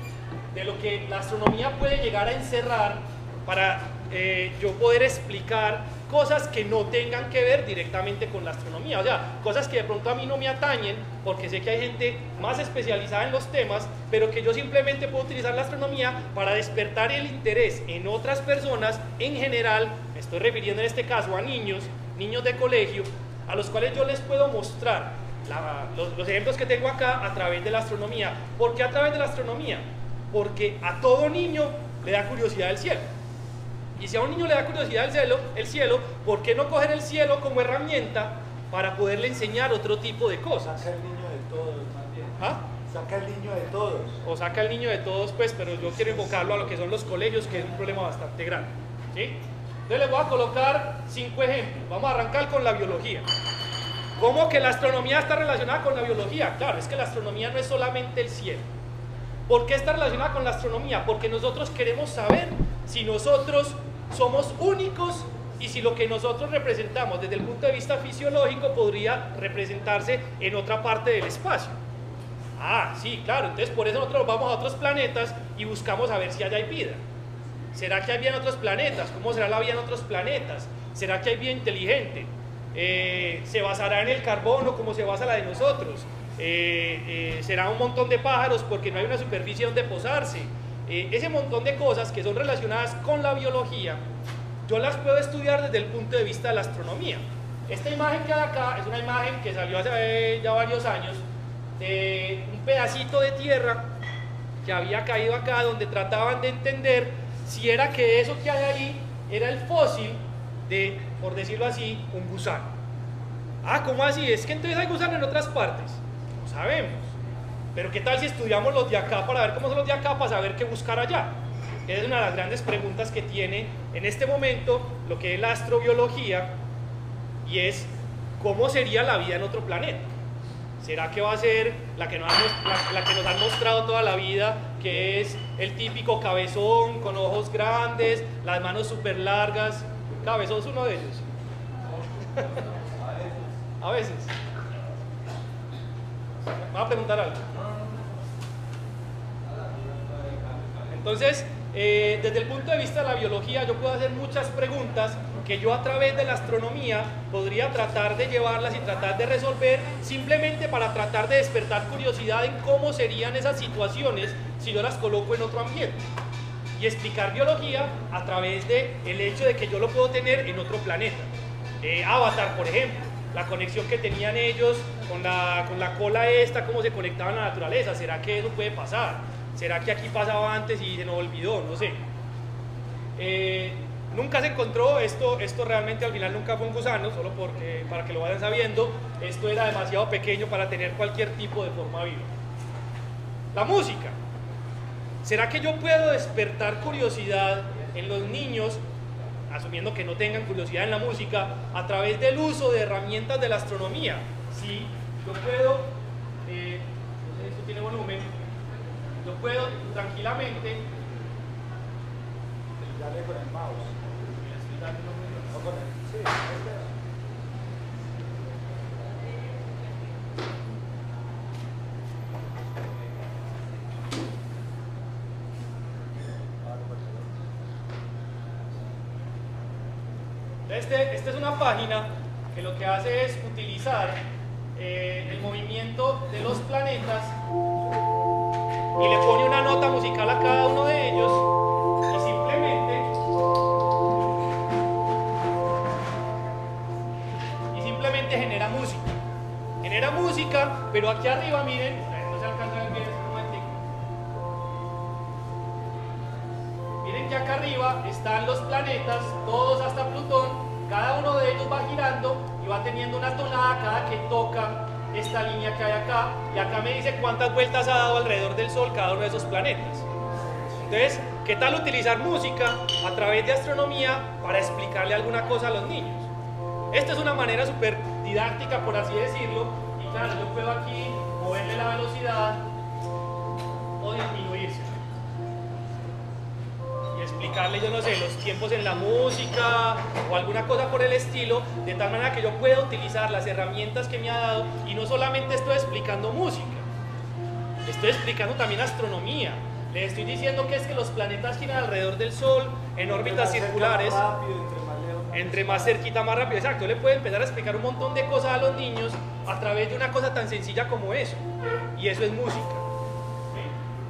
de lo que la astronomía puede llegar a encerrar para eh, yo poder explicar cosas que no tengan que ver directamente con la astronomía, o sea, cosas que de pronto a mí no me atañen, porque sé que hay gente más especializada en los temas, pero que yo simplemente puedo utilizar la astronomía para despertar el interés en otras personas, en general, me estoy refiriendo en este caso a niños, niños de colegio, a los cuales yo les puedo mostrar la, los, los ejemplos que tengo acá a través de la astronomía. ¿Por qué a través de la astronomía? Porque a todo niño le da curiosidad del cielo. Y si a un niño le da curiosidad el cielo, el cielo, ¿por qué no coger el cielo como herramienta para poderle enseñar otro tipo de cosas? Saca el niño de todos, más bien. ¿Ah? Saca el niño de todos. O saca el niño de todos, pues, pero yo quiero enfocarlo a lo que son los colegios, que es un problema bastante grande. ¿Sí? Entonces les voy a colocar cinco ejemplos. Vamos a arrancar con la biología. ¿Cómo que la astronomía está relacionada con la biología? Claro, es que la astronomía no es solamente el cielo. ¿Por qué está relacionada con la astronomía? Porque nosotros queremos saber si nosotros somos únicos y si lo que nosotros representamos desde el punto de vista fisiológico podría representarse en otra parte del espacio. Ah, sí, claro, entonces por eso nosotros vamos a otros planetas y buscamos a ver si allá hay vida. ¿Será que hay vida en otros planetas? ¿Cómo será la vida en otros planetas? ¿Será que hay vida inteligente? Eh, ¿Se basará en el carbono como se basa la de nosotros? Eh, eh, ¿Será un montón de pájaros porque no hay una superficie donde posarse? Eh, ese montón de cosas que son relacionadas con la biología, yo las puedo estudiar desde el punto de vista de la astronomía. Esta imagen que hay acá es una imagen que salió hace ya varios años de un pedacito de tierra que había caído acá, donde trataban de entender si era que eso que hay ahí era el fósil de, por decirlo así, un gusano. Ah, ¿cómo así? Es que entonces hay gusano en otras partes. No sabemos. Pero ¿qué tal si estudiamos los de acá para ver cómo son los de acá, para saber qué buscar allá? Esa es una de las grandes preguntas que tiene en este momento lo que es la astrobiología, y es ¿cómo sería la vida en otro planeta? ¿Será que va a ser la que, nos han, la, la que nos han mostrado toda la vida, que es el típico cabezón con ojos grandes, las manos súper largas? ¿Cabezón es uno de ellos? A veces. ¿Me va a preguntar algo? Entonces, eh, desde el punto de vista de la biología, yo puedo hacer muchas preguntas que yo a través de la astronomía podría tratar de llevarlas y tratar de resolver, simplemente para tratar de despertar curiosidad en cómo serían esas situaciones si yo las coloco en otro ambiente. Y explicar biología a través del hecho de que yo lo puedo tener en otro planeta. Eh, Avatar, por ejemplo, la conexión que tenían ellos con la, con la cola esta, cómo se conectaban a la naturaleza. ¿Será que eso puede pasar? ¿Será que aquí pasaba antes y se nos olvidó? No sé. Eh, nunca se encontró, esto, esto realmente al final nunca fue un gusano, solo porque, para que lo vayan sabiendo, esto era demasiado pequeño para tener cualquier tipo de forma viva. La música. ¿Será que yo puedo despertar curiosidad en los niños, asumiendo que no tengan curiosidad en la música, a través del uso de herramientas de la astronomía? Sí, yo puedo, eh, no sé, esto tiene volumen, yo puedo tranquilamente, Dale con el mouse. O con el, sí, este. Este, esta es una página que lo que hace es utilizar eh, el movimiento de los planetas y le pone una nota musical a cada uno de ellos y simplemente y simplemente genera música. Genera música, pero aquí arriba, miren, no se alcanza a ver bien, un momentico. Miren que acá arriba están los planetas, todos hasta Plutón, cada uno de ellos va girando y va teniendo una tonada cada que toca esta línea que hay acá, y acá me dice cuántas vueltas ha dado alrededor del Sol cada uno de esos planetas. Entonces, ¿qué tal utilizar música a través de astronomía para explicarle alguna cosa a los niños? Esta es una manera súper didáctica, por así decirlo, y claro, yo puedo aquí moverle la velocidad o disminuirse y explicarle, yo no sé, los tiempos en la música o alguna cosa por el estilo, de tal manera que yo pueda utilizar las herramientas que me ha dado. Y no solamente estoy explicando música, estoy explicando también astronomía. Le estoy diciendo que es que los planetas giran alrededor del Sol en órbitas circulares. Entre más cerquita, más rápido. Exacto, le puede empezar a explicar un montón de cosas a los niños a través de una cosa tan sencilla como eso. Y eso es música. ¿Sí?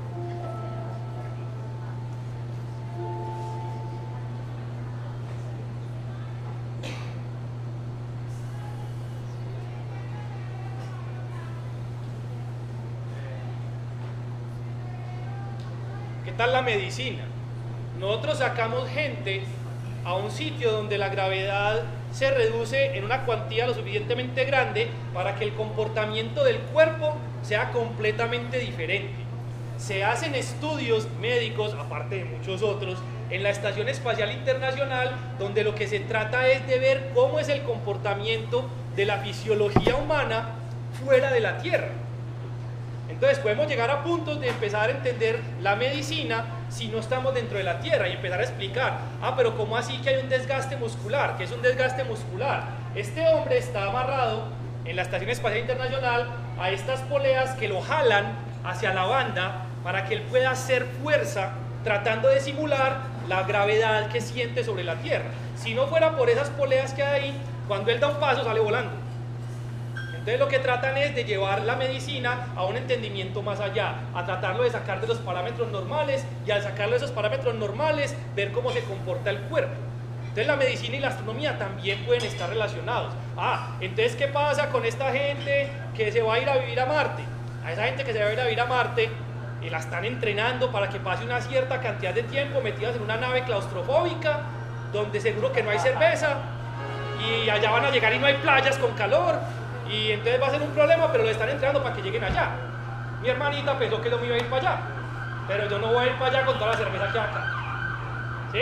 ¿Qué tal la medicina? Nosotros sacamos gente a un sitio donde la gravedad se reduce en una cuantía lo suficientemente grande para que el comportamiento del cuerpo sea completamente diferente. Se hacen estudios médicos, aparte de muchos otros, en la Estación Espacial Internacional, donde lo que se trata es de ver cómo es el comportamiento de la fisiología humana fuera de la Tierra. Entonces podemos llegar a puntos de empezar a entender la medicina si no estamos dentro de la Tierra y empezar a explicar, ah, pero ¿cómo así que hay un desgaste muscular? ¿Qué es un desgaste muscular? Este hombre está amarrado en la Estación Espacial Internacional a estas poleas que lo jalan hacia la banda para que él pueda hacer fuerza tratando de simular la gravedad que siente sobre la Tierra. Si no fuera por esas poleas que hay ahí, cuando él da un paso sale volando. Entonces lo que tratan es de llevar la medicina a un entendimiento más allá, a tratarlo de sacar de los parámetros normales, y al sacarlo de esos parámetros normales, ver cómo se comporta el cuerpo. Entonces la medicina y la astronomía también pueden estar relacionados. Ah, entonces ¿qué pasa con esta gente que se va a ir a vivir a Marte? A esa gente que se va a ir a vivir a Marte, y la están entrenando para que pase una cierta cantidad de tiempo metidas en una nave claustrofóbica, donde seguro que no hay cerveza, y allá van a llegar y no hay playas con calor, y entonces va a ser un problema, pero lo están entrenando para que lleguen allá. Mi hermanita pensó que yo me iba a ir para allá, pero yo no voy a ir para allá con toda la cerveza que hay acá. ¿Sí?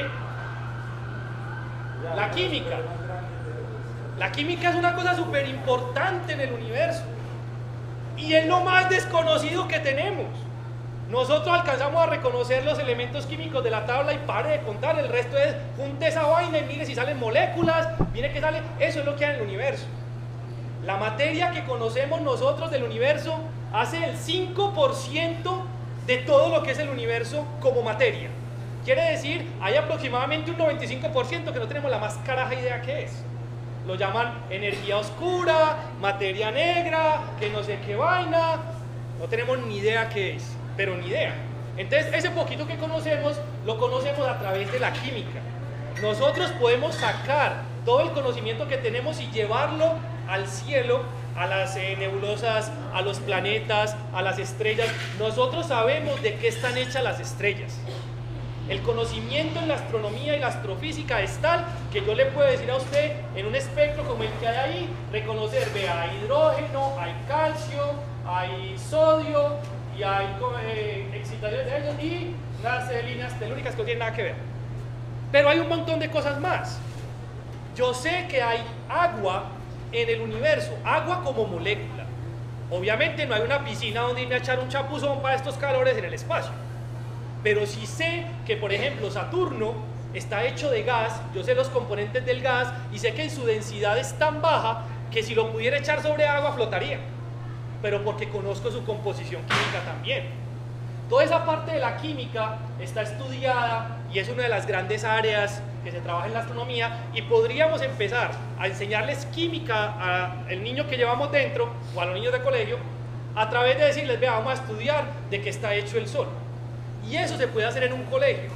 La química. La química es una cosa súper importante en el universo. Y es lo más desconocido que tenemos. Nosotros alcanzamos a reconocer los elementos químicos de la tabla y pare de contar. El resto es, junte esa vaina y mire si salen moléculas, mire que sale. Eso es lo que hay en el universo. La materia que conocemos nosotros del universo hace el cinco por ciento de todo lo que es el universo como materia. Quiere decir, hay aproximadamente un noventa y cinco por ciento que no tenemos la más caraja idea qué es. Lo llaman energía oscura, materia negra, que no sé qué vaina. No tenemos ni idea qué es, pero ni idea. Entonces, ese poquito que conocemos, lo conocemos a través de la química. Nosotros podemos sacar todo el conocimiento que tenemos y llevarlo al cielo, a las eh, nebulosas, a los planetas, a las estrellas. Nosotros sabemos de qué están hechas las estrellas. El conocimiento en la astronomía y la astrofísica es tal que yo le puedo decir a usted, en un espectro como el que hay ahí, reconocer, vea, hay hidrógeno, hay calcio, hay sodio y hay eh, excitaciones de ellos y unas eh, líneas telúricas que no tienen nada que ver. Pero hay un montón de cosas más. Yo sé que hay agua en el universo, agua como molécula. Obviamente no hay una piscina donde irme a echar un chapuzón para estos calores en el espacio. Pero sí sé que, por ejemplo, Saturno está hecho de gas, yo sé los componentes del gas y sé que en su densidad es tan baja que si lo pudiera echar sobre agua flotaría, pero porque conozco su composición química también. Toda esa parte de la química está estudiada y es una de las grandes áreas que se trabaja en la astronomía, y podríamos empezar a enseñarles química al niño que llevamos dentro o a los niños de colegio a través de decirles, vea, vamos a estudiar de qué está hecho el Sol, y eso se puede hacer en un colegio.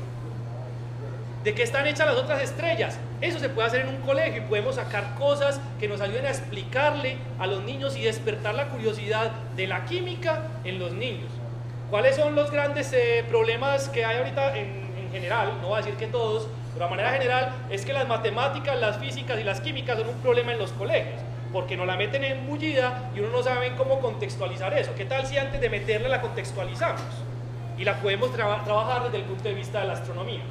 ¿De qué están hechas las otras estrellas? Eso se puede hacer en un colegio y podemos sacar cosas que nos ayuden a explicarle a los niños y despertar la curiosidad de la química en los niños. ¿Cuáles son los grandes eh, problemas que hay ahorita en, en general? No voy a decir que todos, pero de manera general es que las matemáticas, las físicas y las químicas son un problema en los colegios, porque nos la meten en bullida y uno no sabe cómo contextualizar eso. ¿Qué tal si antes de meterla la contextualizamos? Y la podemos tra trabajar desde el punto de vista de la astronomía.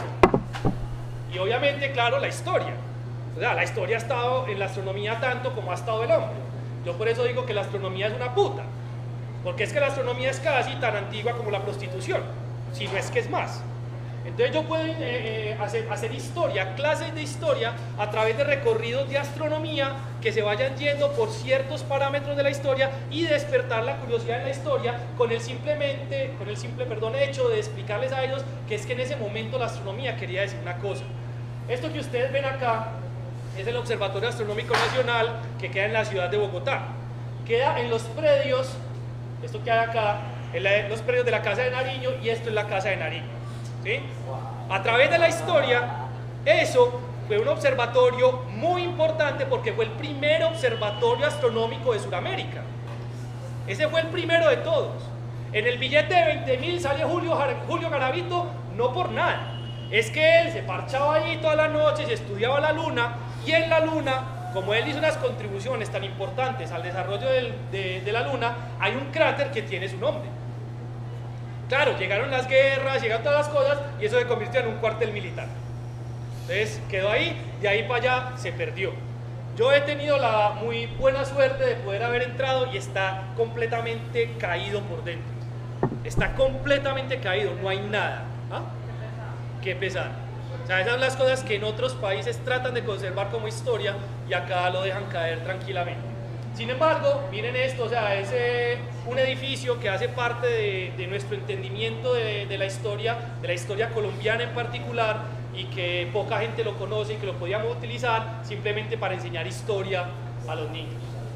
Y obviamente, claro, la historia. O sea, la historia ha estado en la astronomía tanto como ha estado el hombre. Yo por eso digo que la astronomía es una puta. Porque es que la astronomía es casi tan antigua como la prostitución, si no es que es más. Entonces yo puedo eh, eh, hacer, hacer historia, clases de historia, a través de recorridos de astronomía que se vayan yendo por ciertos parámetros de la historia y despertar la curiosidad en la historia con el, simplemente, con el simple perdón, hecho de explicarles a ellos que es que en ese momento la astronomía quería decir una cosa. Esto que ustedes ven acá es el Observatorio Astronómico Nacional, que queda en la ciudad de Bogotá. Queda en los predios, esto queda acá, en la, los predios de la Casa de Nariño, y esto es la Casa de Nariño. ¿Sí? A través de la historia, eso fue un observatorio muy importante porque fue el primer observatorio astronómico de Sudamérica. Ese fue el primero de todos. En el billete de veinte mil sale Julio, Julio Garavito, no por nada. Es que él se parchaba allí todas las noches y estudiaba la luna, y en la luna, como él hizo unas contribuciones tan importantes al desarrollo del, de, de la luna, hay un cráter que tiene su nombre. Claro, llegaron las guerras, llegaron todas las cosas, y eso se convirtió en un cuartel militar. Entonces quedó ahí, de ahí para allá se perdió. Yo he tenido la muy buena suerte de poder haber entrado y está completamente caído por dentro. Está completamente caído, no hay nada. ¿Ah? Qué pesar. O sea, esas son las cosas que en otros países tratan de conservar como historia y acá lo dejan caer tranquilamente. Sin embargo, miren esto, o sea, es eh, un edificio que hace parte de, de nuestro entendimiento de, de la historia, de la historia colombiana en particular, y que poca gente lo conoce y que lo podíamos utilizar simplemente para enseñar historia a los niños.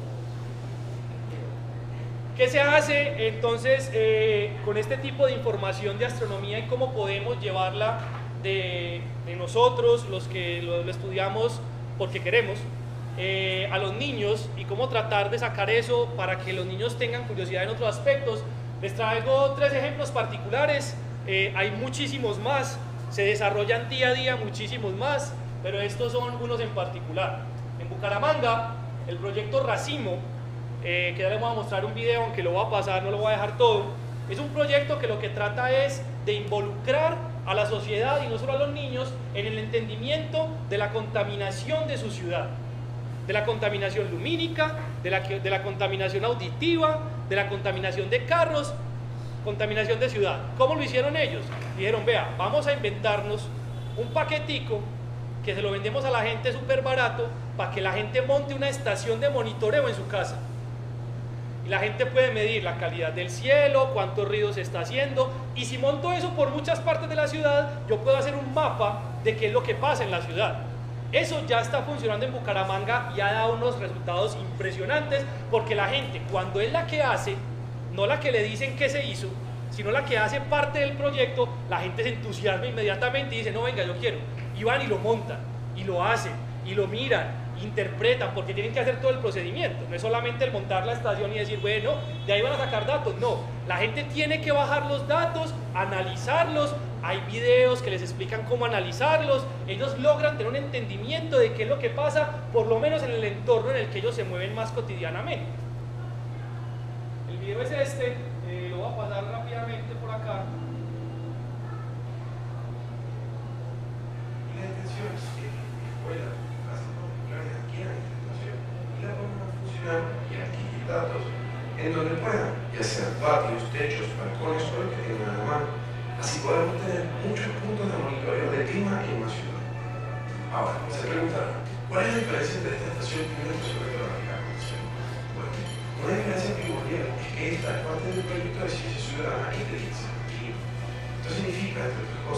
¿Qué se hace entonces eh, con este tipo de información de astronomía y cómo podemos llevarla de, de nosotros, los que lo, lo estudiamos porque queremos, eh, a los niños, y cómo tratar de sacar eso para que los niños tengan curiosidad en otros aspectos? Les traigo tres ejemplos particulares, eh, hay muchísimos más, se desarrollan día a día muchísimos más, pero estos son unos en particular. En Bucaramanga, el proyecto Racimo, eh, que ya les voy a mostrar un video, aunque lo voy a pasar, no lo voy a dejar todo, es un proyecto que lo que trata es de involucrar a la sociedad y no solo a los niños en el entendimiento de la contaminación de su ciudad, de la contaminación lumínica, de la, de la contaminación auditiva, de la contaminación de carros, contaminación de ciudad. ¿Cómo lo hicieron ellos? Dijeron, vea, vamos a inventarnos un paquetico que se lo vendemos a la gente súper barato para que la gente monte una estación de monitoreo en su casa. Y la gente puede medir la calidad del cielo, cuántos ruidos se está haciendo, y si monto eso por muchas partes de la ciudad, yo puedo hacer un mapa de qué es lo que pasa en la ciudad. Eso ya está funcionando en Bucaramanga y ha dado unos resultados impresionantes, porque la gente, cuando es la que hace, no la que le dicen que se hizo, sino la que hace parte del proyecto, la gente se entusiasma inmediatamente y dice, no, venga, yo quiero. Y van y lo montan, y lo hacen, y lo miran, interpretan, porque tienen que hacer todo el procedimiento. No es solamente el montar la estación y decir, bueno, de ahí van a sacar datos. No, la gente tiene que bajar los datos, analizarlos, hay videos que les explican cómo analizarlos, ellos logran tener un entendimiento de qué es lo que pasa, por lo menos en el entorno en el que ellos se mueven más cotidianamente. El video es este, eh, lo voy a pasar rápidamente por acá. Y la intención es que escuelas, clases particulares adquieran esta estación y la pongan a funcionar y adquirir datos en donde puedan, ya sean patios, techos, balcones o lo que tengan a la mano. Así podemos tener muchos puntos de monitoreo del clima en una ciudad. Ahora, se preguntarán, ¿cuál es la diferencia entre esta estación y una estación meteorológica convencional? Bueno, una diferencia primordial es que esta es parte del proyecto de ciencia ciudadana e inteligencia del clima. Esto significa, entre otras cosas,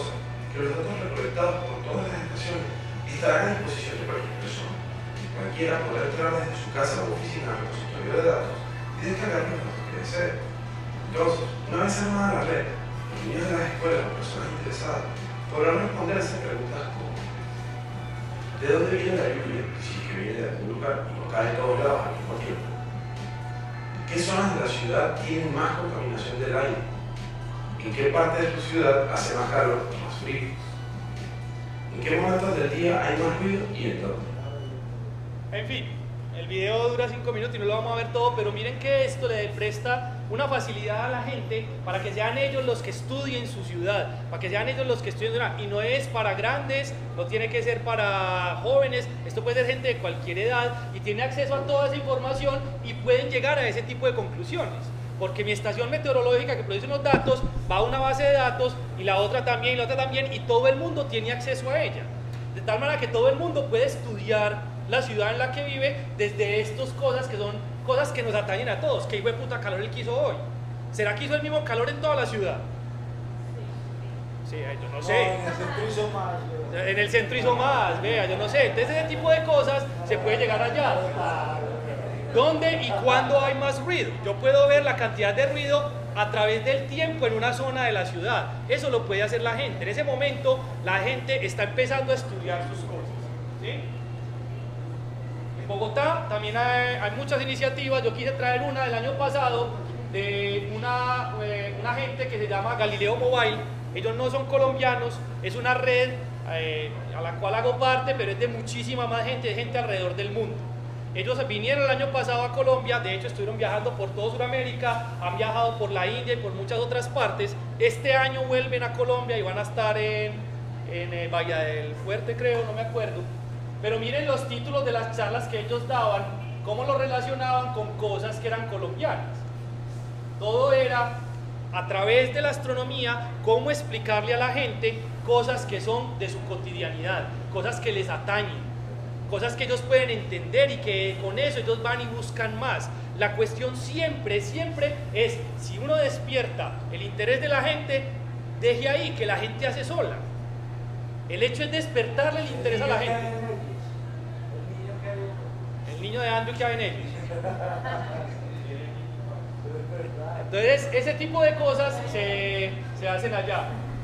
que los datos recolectados por todas las estaciones estarán a disposición de cualquier persona. Cualquiera podrá entrar desde su casa o oficina al repositorio de datos y descargar los datos que desee. Entonces, una vez armada la red, los niños de las escuelas o personas interesadas podrán responderse a preguntas como: ¿de dónde viene la lluvia? Si es que viene de algún lugar y no cae de todos lados al mismo tiempo. ¿Qué zonas de la ciudad tienen más contaminación del aire? ¿En qué parte de tu ciudad hace más calor o más frío? ¿En qué momentos del día hay más ruido y en dónde? En fin, el video dura cinco minutos y no lo vamos a ver todo, pero miren que esto le presta una facilidad a la gente para que sean ellos los que estudien su ciudad, para que sean ellos los que estudien su ciudad. Y no es para grandes, no tiene que ser para jóvenes, esto puede ser gente de cualquier edad y tiene acceso a toda esa información y pueden llegar a ese tipo de conclusiones. Porque mi estación meteorológica que produce unos datos va a una base de datos y la otra también y la otra también y todo el mundo tiene acceso a ella. De tal manera que todo el mundo puede estudiar la ciudad en la que vive desde estas cosas que son cosas que nos atañen a todos. ¿Qué hijo de puta calor él quiso hoy? ¿Será que hizo el mismo calor en toda la ciudad? Sí, yo no sé. No, en el centro hizo más. Yo. En el centro hizo más, vea, yo no sé. Entonces ese tipo de cosas se puede llegar allá. ¿Dónde y cuándo hay más ruido? Yo puedo ver la cantidad de ruido a través del tiempo en una zona de la ciudad. Eso lo puede hacer la gente. En ese momento la gente está empezando a estudiar sus cosas. ¿Sí? En Bogotá también hay, hay muchas iniciativas. Yo quise traer una del año pasado de una, eh, una gente que se llama Galileo Mobile. Ellos no son colombianos, es una red eh, a la cual hago parte, pero es de muchísima más gente, de gente alrededor del mundo. Ellos vinieron el año pasado a Colombia, de hecho estuvieron viajando por toda Sudamérica, han viajado por la India y por muchas otras partes. Este año vuelven a Colombia y van a estar en, en eh, Bahía del Fuerte, creo, no me acuerdo. Pero miren los títulos de las charlas que ellos daban, cómo lo relacionaban con cosas que eran colombianas. Todo era a través de la astronomía, cómo explicarle a la gente cosas que son de su cotidianidad, cosas que les atañen, cosas que ellos pueden entender y que con eso ellos van y buscan más. La cuestión siempre, siempre es, si uno despierta el interés de la gente, deje ahí que la gente hace sola. El hecho es despertarle el interés a la gente. El niño de Andrew que hay en ellos. Entonces, ese tipo de cosas se, se hacen allá.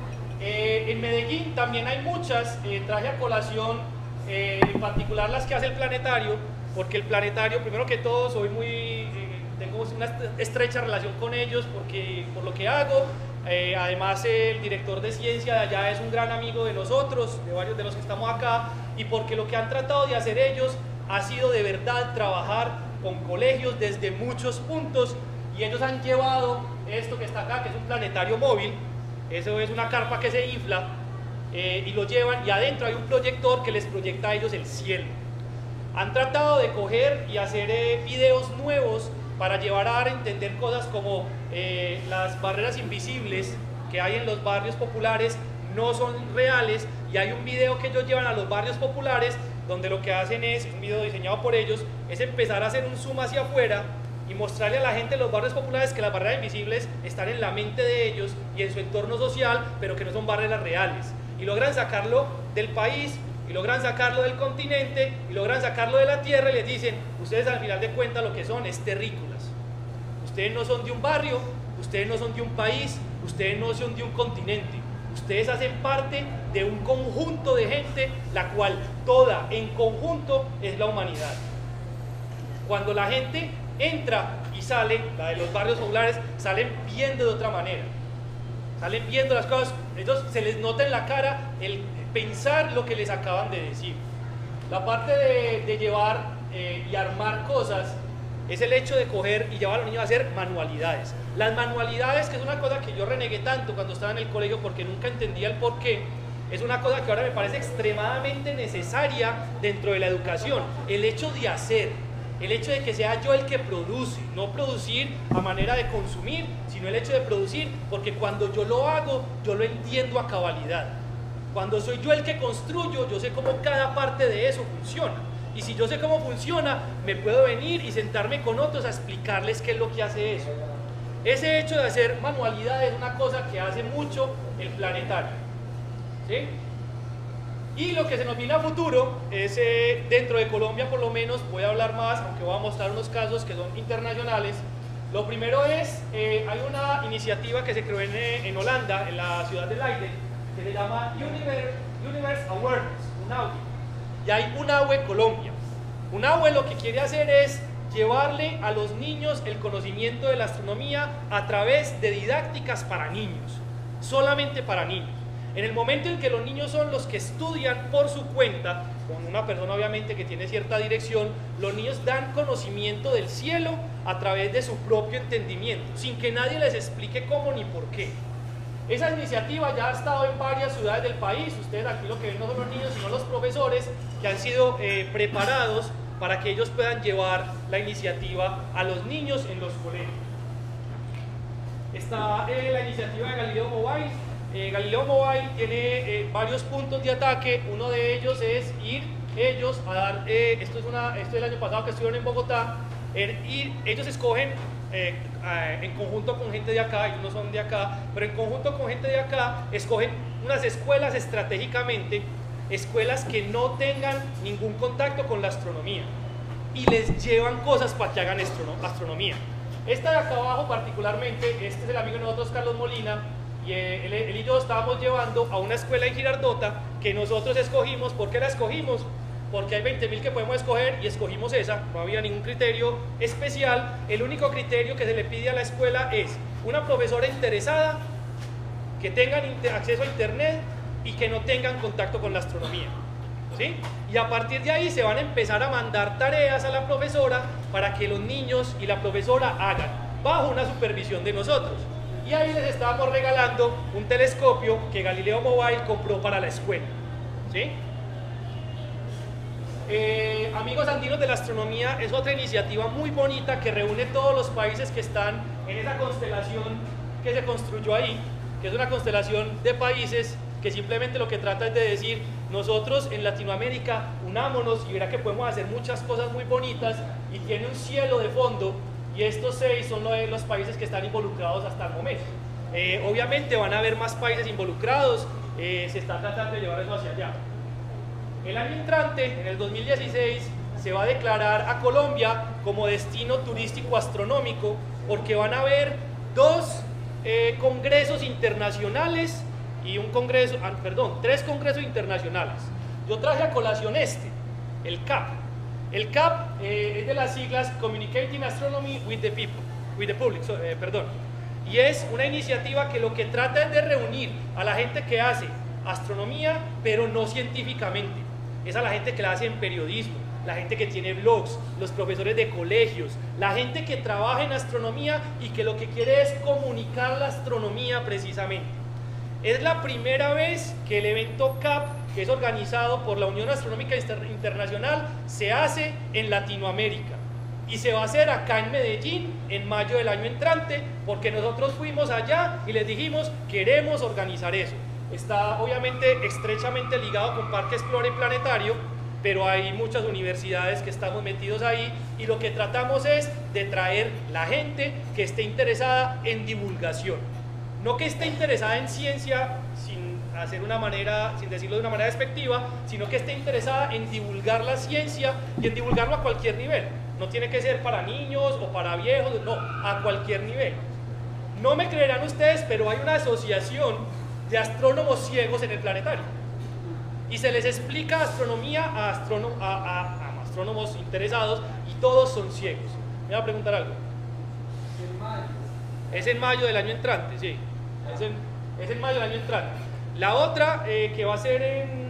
Eh, en Medellín también hay muchas, eh, traje a colación, eh, en particular las que hace el planetario, porque el planetario, primero que todo, soy muy, eh, tengo una estrecha relación con ellos porque, por lo que hago. Eh, además, el director de ciencia de allá es un gran amigo de nosotros, de varios de los que estamos acá, y porque lo que han tratado de hacer ellos ha sido de verdad trabajar con colegios desde muchos puntos. Y ellos han llevado esto que está acá, que es un planetario móvil, eso es una carpa que se infla, eh, y lo llevan, y adentro hay un proyector que les proyecta a ellos el cielo. Han tratado de coger y hacer eh, videos nuevos para llevar a dar a entender cosas como eh, las barreras invisibles que hay en los barrios populares no son reales, y hay un video que ellos llevan a los barrios populares donde lo que hacen es, es un video diseñado por ellos, es empezar a hacer un zoom hacia afuera y mostrarle a la gente en los barrios populares que las barreras invisibles están en la mente de ellos y en su entorno social, pero que no son barreras reales. Y logran sacarlo del país, y logran sacarlo del continente, y logran sacarlo de la tierra, y les dicen, ustedes al final de cuentas lo que son es terrícolas. Ustedes no son de un barrio, ustedes no son de un país, ustedes no son de un continente. Ustedes hacen parte de un conjunto de gente, la cual toda en conjunto es la humanidad. Cuando la gente entra y sale, la de los barrios populares, salen viendo de otra manera, salen viendo las cosas, ellos se les nota en la cara el pensar lo que les acaban de decir. La parte de, de llevar eh, y armar cosas es el hecho de coger y llevar a los niños a hacer manualidades. Las manualidades, que es una cosa que yo renegué tanto cuando estaba en el colegio porque nunca entendía el porqué, es una cosa que ahora me parece extremadamente necesaria dentro de la educación. El hecho de hacer, el hecho de que sea yo el que produce, no producir a manera de consumir, sino el hecho de producir, porque cuando yo lo hago, yo lo entiendo a cabalidad. Cuando soy yo el que construyo, yo sé cómo cada parte de eso funciona. Y si yo sé cómo funciona, me puedo venir y sentarme con otros a explicarles qué es lo que hace eso. Ese hecho de hacer manualidades es una cosa que hace mucho el planetario. ¿sí? Y lo que se nos viene a futuro es, eh, dentro de Colombia por lo menos, voy a hablar más, aunque voy a mostrar unos casos que son internacionales. Lo primero es, eh, hay una iniciativa que se creó en, en Holanda, en la ciudad de Leiden, que se llama Universe, Universe Awareness, UNAWE. Y hay UNAWE Colombia. UNAWE lo que quiere hacer es llevarle a los niños el conocimiento de la astronomía a través de didácticas para niños, solamente para niños. En el momento en que los niños son los que estudian por su cuenta, con una persona obviamente que tiene cierta dirección, los niños dan conocimiento del cielo a través de su propio entendimiento, sin que nadie les explique cómo ni por qué. Esa iniciativa ya ha estado en varias ciudades del país. Ustedes aquí lo que ven no son los niños, sino los profesores que han sido eh, preparados para que ellos puedan llevar la iniciativa a los niños en los colegios. Está eh, la iniciativa de Galileo Mobile. Eh, Galileo Mobile tiene eh, varios puntos de ataque. Uno de ellos es ir ellos a dar, eh, esto es una, esto es el año pasado que estuvieron en Bogotá, er, ir, ellos escogen eh, eh, en conjunto con gente de acá, ellos no son de acá, pero en conjunto con gente de acá, escogen unas escuelas estratégicamente, escuelas que no tengan ningún contacto con la astronomía, y les llevan cosas para que hagan astronomía. Esta de acá abajo particularmente, este es el amigo de nosotros, Carlos Molina, y él, él y yo estábamos llevando a una escuela en Girardota que nosotros escogimos. ¿Por qué la escogimos? Porque hay veinte mil que podemos escoger y escogimos esa, no había ningún criterio especial. El único criterio que se le pide a la escuela es una profesora interesada, que tengan acceso a internet y que no tengan contacto con la astronomía, ¿sí? Y a partir de ahí se van a empezar a mandar tareas a la profesora para que los niños y la profesora hagan, bajo una supervisión de nosotros. Y ahí les estábamos regalando un telescopio que Galileo Mobile compró para la escuela, ¿sí? Eh, Amigos Andinos de la Astronomía es otra iniciativa muy bonita que reúne todos los países que están en esa constelación que se construyó ahí, que es una constelación de países que simplemente lo que trata es de decir: nosotros en Latinoamérica unámonos y verá que podemos hacer muchas cosas muy bonitas, y tiene un cielo de fondo. Y estos seis son los países que están involucrados hasta el momento. Eh, obviamente van a haber más países involucrados, eh, se está tratando de llevar eso hacia allá. El año entrante, en el dos mil dieciséis, se va a declarar a Colombia como destino turístico astronómico, porque van a haber dos eh, congresos internacionales y un congreso, ah, perdón, tres congresos internacionales. Yo traje a colación este, el C A P. El C A P eh, es de las siglas Communicating Astronomy with the People, with the Public, so, eh, perdón. Y es una iniciativa que lo que trata es de reunir a la gente que hace astronomía, pero no científicamente. Es a la gente que la hace en periodismo, la gente que tiene blogs, los profesores de colegios, la gente que trabaja en astronomía y que lo que quiere es comunicar la astronomía precisamente. Es la primera vez que el evento C A P, que es organizado por la Unión Astronómica Internacional, se hace en Latinoamérica, y se va a hacer acá en Medellín en mayo del año entrante, porque nosotros fuimos allá y les dijimos: queremos organizar eso. Está obviamente estrechamente ligado con Parque Explora y Planetario, pero hay muchas universidades que estamos metidos ahí, y lo que tratamos es de traer la gente que esté interesada en divulgación, no que esté interesada en ciencia sin hacer una manera, sin decirlo de una manera despectiva, sino que esté interesada en divulgar la ciencia y en divulgarlo a cualquier nivel. No tiene que ser para niños o para viejos, no, a cualquier nivel. No me creerán ustedes, pero hay una asociación de astrónomos ciegos en el planetario, y se les explica astronomía a, astrónom a, a, a astrónomos interesados, y todos son ciegos. ¿Me va a preguntar algo? En mayo. Es en mayo del año entrante, sí. Es en, es en mayo del año entrante. La otra, eh, que va a ser en,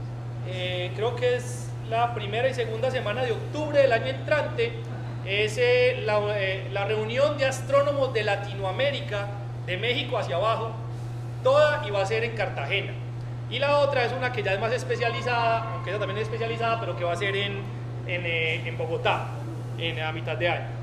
eh, creo que es la primera y segunda semana de octubre del año entrante, es eh, la, eh, la reunión de astrónomos de Latinoamérica, de México hacia abajo, toda, y va a ser en Cartagena. Y la otra es una que ya es más especializada, aunque esa también es especializada, pero que va a ser en, en, eh, en Bogotá, en, a mitad de año.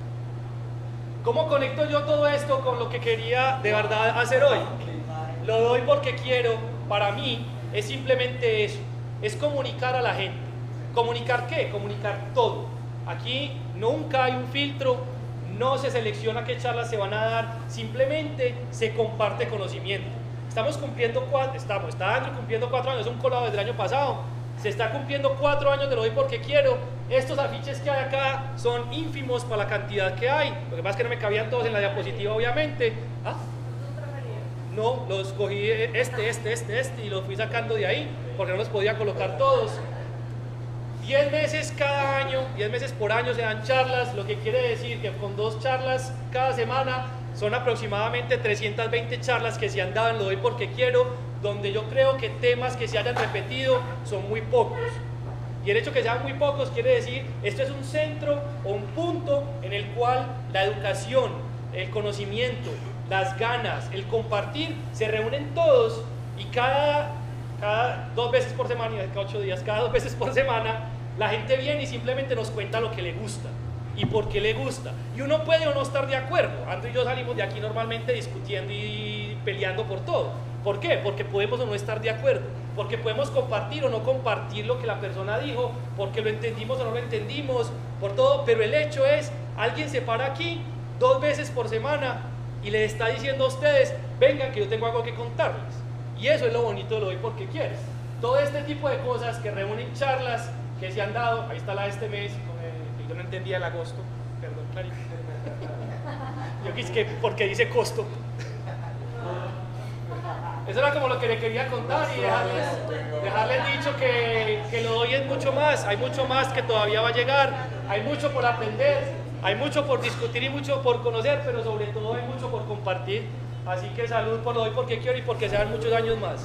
¿Cómo conecto yo todo esto con lo que quería de verdad hacer hoy? Lo doy porque quiero, para mí, es simplemente eso, es comunicar a la gente. ¿Comunicar qué? Comunicar todo. Aquí nunca hay un filtro, no se selecciona qué charlas se van a dar, simplemente se comparte conocimiento. estamos cumpliendo cuatro, estamos, está Andrew cumpliendo cuatro años, es un colado desde el año pasado, se está cumpliendo cuatro años de Lo Doy Porque Quiero. Estos afiches que hay acá son ínfimos para la cantidad que hay, lo que pasa es que no me cabían todos en la diapositiva obviamente. ¿Ah? No, los cogí este, este, este, este y los fui sacando de ahí porque no los podía colocar todos. diez meses cada año, diez meses por año se dan charlas, lo que quiere decir que con dos charlas cada semana son aproximadamente trescientas veinte charlas que se han dado en Lo Doy Porque Quiero, donde yo creo que temas que se hayan repetido son muy pocos. Y el hecho que sean muy pocos quiere decir, esto es un centro o un punto en el cual la educación, el conocimiento, las ganas, el compartir, se reúnen todos y cada, cada dos veces por semana, y cada ocho días, cada dos veces por semana, la gente viene y simplemente nos cuenta lo que le gusta y por qué le gusta. Y uno puede o no estar de acuerdo. Andrew y yo salimos de aquí normalmente discutiendo y peleando por todo. ¿Por qué? Porque podemos o no estar de acuerdo, porque podemos compartir o no compartir lo que la persona dijo, porque lo entendimos o no lo entendimos, por todo, pero el hecho es, alguien se para aquí dos veces por semana y le está diciendo a ustedes, vengan que yo tengo algo que contarles. Y eso es lo bonito de Lo Doy Porque Quiero. Todo este tipo de cosas que reúnen charlas que se han dado, ahí está la de este mes, eh, yo no entendía el agosto, perdón, Clarita. Yo quise que, porque dice costo. Eso era como lo que le quería contar y dejarles, dejarles dicho que, que Lo Doy es mucho más, hay mucho más que todavía va a llegar, hay mucho por aprender, hay mucho por discutir y mucho por conocer, pero sobre todo hay mucho por compartir. Así que salud por Lo Doy Porque Quiero y porque sean muchos años más.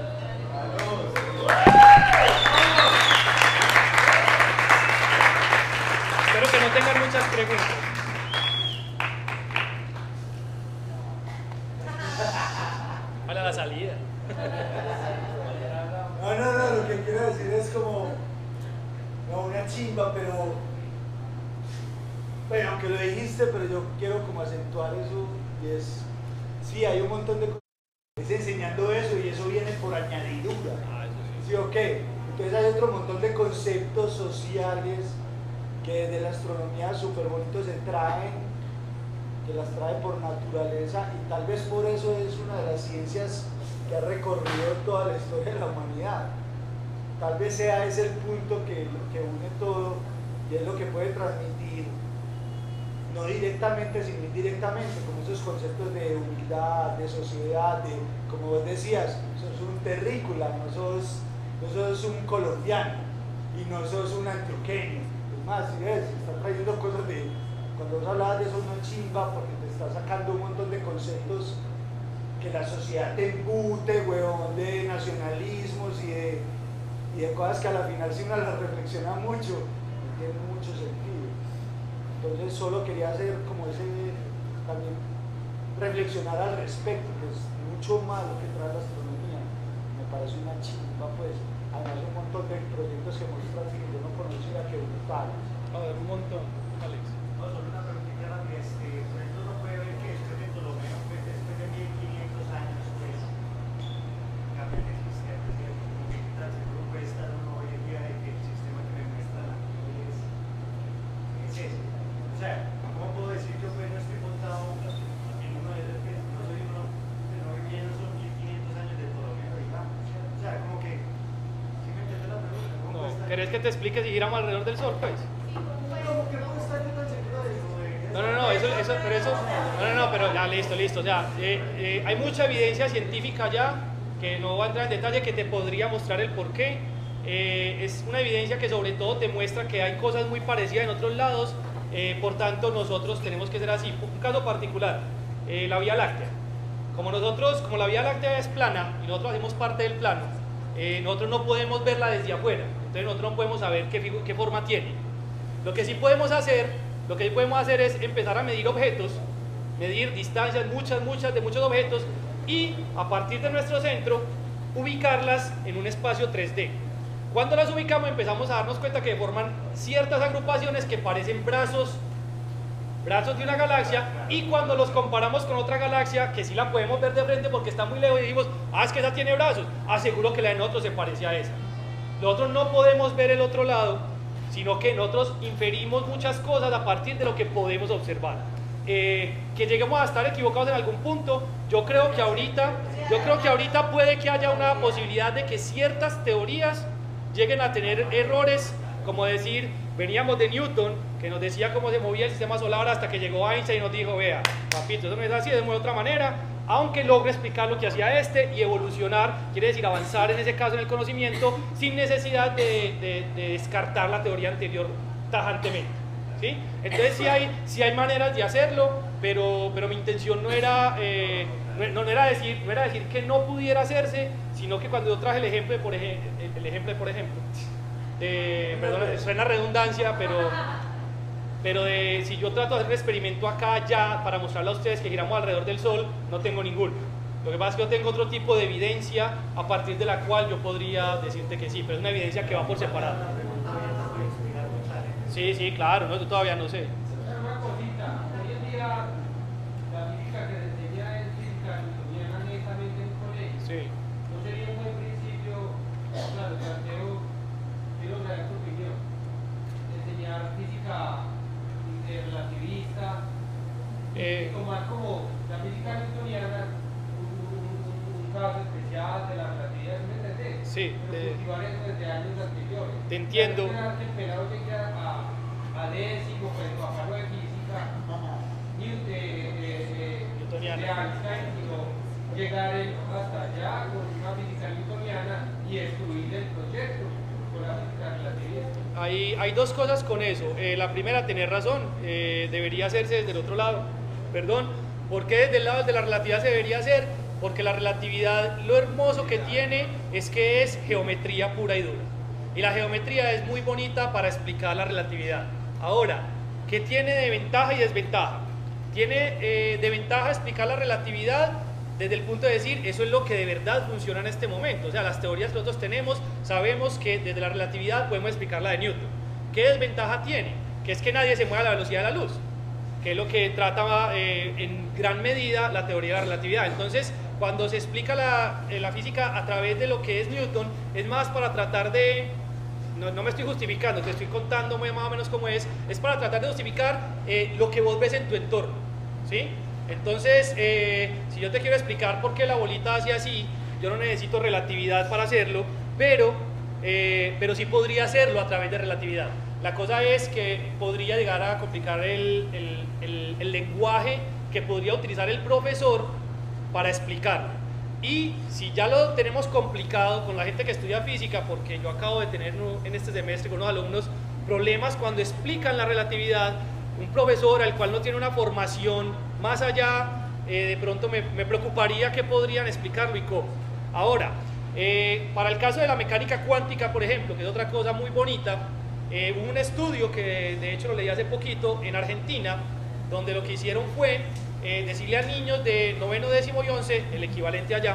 Espero que no tengan muchas preguntas. Para la salida. No, no, no, lo que quiero decir es como, no, una chimba, pero, bueno, aunque lo dijiste, pero yo quiero como acentuar eso, y es, sí, hay un montón de cosas, es enseñando eso, y eso viene por añadidura, ¿sí o qué? Entonces hay otro montón de conceptos sociales que desde la astronomía súper bonitos se traen, que las trae por naturaleza, y tal vez por eso es una de las ciencias que ha recorrido toda la historia de la humanidad. Tal vez sea ese el punto que, que une todo y es lo que puede transmitir, no directamente sino indirectamente, como esos conceptos de humildad, de sociedad, de, como vos decías, sos un terrícola, no sos, no sos un colombiano y no sos un antioqueño. Es más, si ves, está trayendo cosas de, cuando vos hablabas de eso, no chimba, porque te está sacando un montón de conceptos que la sociedad te embute, huevón, de nacionalismos y de, y de cosas que a la final si uno las reflexiona mucho, no tiene mucho sentido. Entonces solo quería hacer como ese, también reflexionar al respecto, que es mucho más lo que trae la astronomía. Me parece una chimba, pues, además un montón de proyectos que muestran que yo no conocía, que brutales. A ver, un montón, Alex. No, solo una preguntita rápida. Este, por ejemplo, uno puede ver que después de Ptolomeo, pues, después de mil quinientos años, pues, cambia el sistema, ¿cierto? Porque tan seguro puede estar uno hoy en día de que el sistema que me muestran aquí es, es ese. O sea, ¿cómo puedo decir yo, pues, no estoy montado en uno de esos que no soy uno, que no viví en esos mil quinientos años de Ptolomeo, digamos? O sea, como que, ¿sí me entiendes la pregunta? ¿Cómo No, puede estar? ¿querés que te explique si giramos alrededor del Sol, pues? ¿Cómo que puedo estar yo tan seguro de eso? De- No, no, no, eso, eso, pero eso, no, no, no, pero ya, listo, listo, o sea, eh, eh, hay mucha evidencia científica ya, que no va a entrar en detalle, que te podría mostrar el por qué. Eh, es una evidencia que sobre todo te muestra que hay cosas muy parecidas en otros lados, eh, por tanto nosotros tenemos que ser así. Un caso particular, eh, la Vía Láctea. Como nosotros, como la Vía Láctea es plana y nosotros hacemos parte del plano, eh, nosotros no podemos verla desde afuera, entonces nosotros no podemos saber qué, figu- qué forma tiene. Lo que sí podemos hacer, lo que sí podemos hacer es empezar a medir objetos, medir distancias, muchas, muchas, de muchos objetos, y a partir de nuestro centro, ubicarlas en un espacio tres D. Cuando las ubicamos empezamos a darnos cuenta que forman ciertas agrupaciones que parecen brazos, brazos de una galaxia, y cuando los comparamos con otra galaxia, que sí la podemos ver de frente porque está muy lejos, y decimos, ah, es que esa tiene brazos, aseguro que la de nosotros se parece a esa. Nosotros no podemos ver el otro lado, sino que nosotros inferimos muchas cosas a partir de lo que podemos observar. Eh, que lleguemos a estar equivocados en algún punto, yo creo que ahorita Yo creo que ahorita puede que haya una posibilidad de que ciertas teorías lleguen a tener errores, como decir, veníamos de Newton, que nos decía cómo se movía el sistema solar hasta que llegó Einstein y nos dijo, vea, papito, eso no es así, es de otra manera, aunque logre explicar lo que hacía este y evolucionar, quiere decir avanzar en ese caso en el conocimiento, sin necesidad de, de, de descartar la teoría anterior tajantemente, ¿sí? Entonces sí hay, sí hay maneras de hacerlo, pero, pero mi intención no era, eh, no, no, era decir, no era decir que no pudiera hacerse, sino que cuando yo traje el ejemplo, de por, ej el ejemplo, de, por ejemplo, de, perdón, suena redundancia, pero, pero de, si yo trato de hacer un experimento acá ya para mostrarle a ustedes que giramos alrededor del Sol, no tengo ninguno. Lo que pasa es que yo tengo otro tipo de evidencia a partir de la cual yo podría decirte que sí, pero es una evidencia que va por separado. Sí, sí, claro, no, yo todavía no sé. Una cosita, hoy en día la física que se enseña es física newtoniana netamente en el colegio. Sí. ¿No sería un buen principio, claro, planteo, quiero saber tu opinión, enseñar física relativista, Eh, tomar como la física newtoniana un, un, un caso especial de la relatividad, ¿me entendés? Sí, Pero de- cultivar eso desde años anteriores. Te entiendo. No esperar que el pelado llegue a, a décimo, pues, a paro de física, ni de, de, de, Newtoniana. de Einstein, sino llegar él hasta allá con una física newtoniana y excluir el proyecto con la física relativista. Hay, hay dos cosas con eso. Eh, la primera, tener razón, eh, debería hacerse desde el otro lado. Perdón, ¿por qué desde el lado de la relatividad se debería hacer? Porque la relatividad, lo hermoso que tiene es que es geometría pura y dura. Y la geometría es muy bonita para explicar la relatividad. Ahora, ¿qué tiene de ventaja y desventaja? Tiene eh, de ventaja explicar la relatividad desde el punto de decir, eso es lo que de verdad funciona en este momento. O sea, las teorías que nosotros tenemos, sabemos que desde la relatividad podemos explicar la de Newton. ¿Qué desventaja tiene? Que es que nadie se mueve a la velocidad de la luz, que es lo que trata eh, en gran medida la teoría de la relatividad. Entonces, cuando se explica la, eh, la física a través de lo que es Newton, es más para tratar de... No, no me estoy justificando, te estoy contando más o menos cómo es, es para tratar de justificar eh, lo que vos ves en tu entorno, ¿sí? Entonces, eh, si yo te quiero explicar por qué la bolita hace así, yo no necesito relatividad para hacerlo, pero, eh, pero sí podría hacerlo a través de relatividad. La cosa es que podría llegar a complicar el, el, el, el lenguaje que podría utilizar el profesor para explicarlo. Y si ya lo tenemos complicado con la gente que estudia física, porque yo acabo de tener en este semestre con unos alumnos problemas cuando explican la relatividad, un profesor al cual no tiene una formación más allá, eh, de pronto me, me preocuparía que podrían explicarlo y cómo. Ahora, eh, para el caso de la mecánica cuántica, por ejemplo, que es otra cosa muy bonita, eh, hubo un estudio que de hecho lo leí hace poquito en Argentina, donde lo que hicieron fue eh, decirle a niños de noveno, décimo y once, el equivalente allá,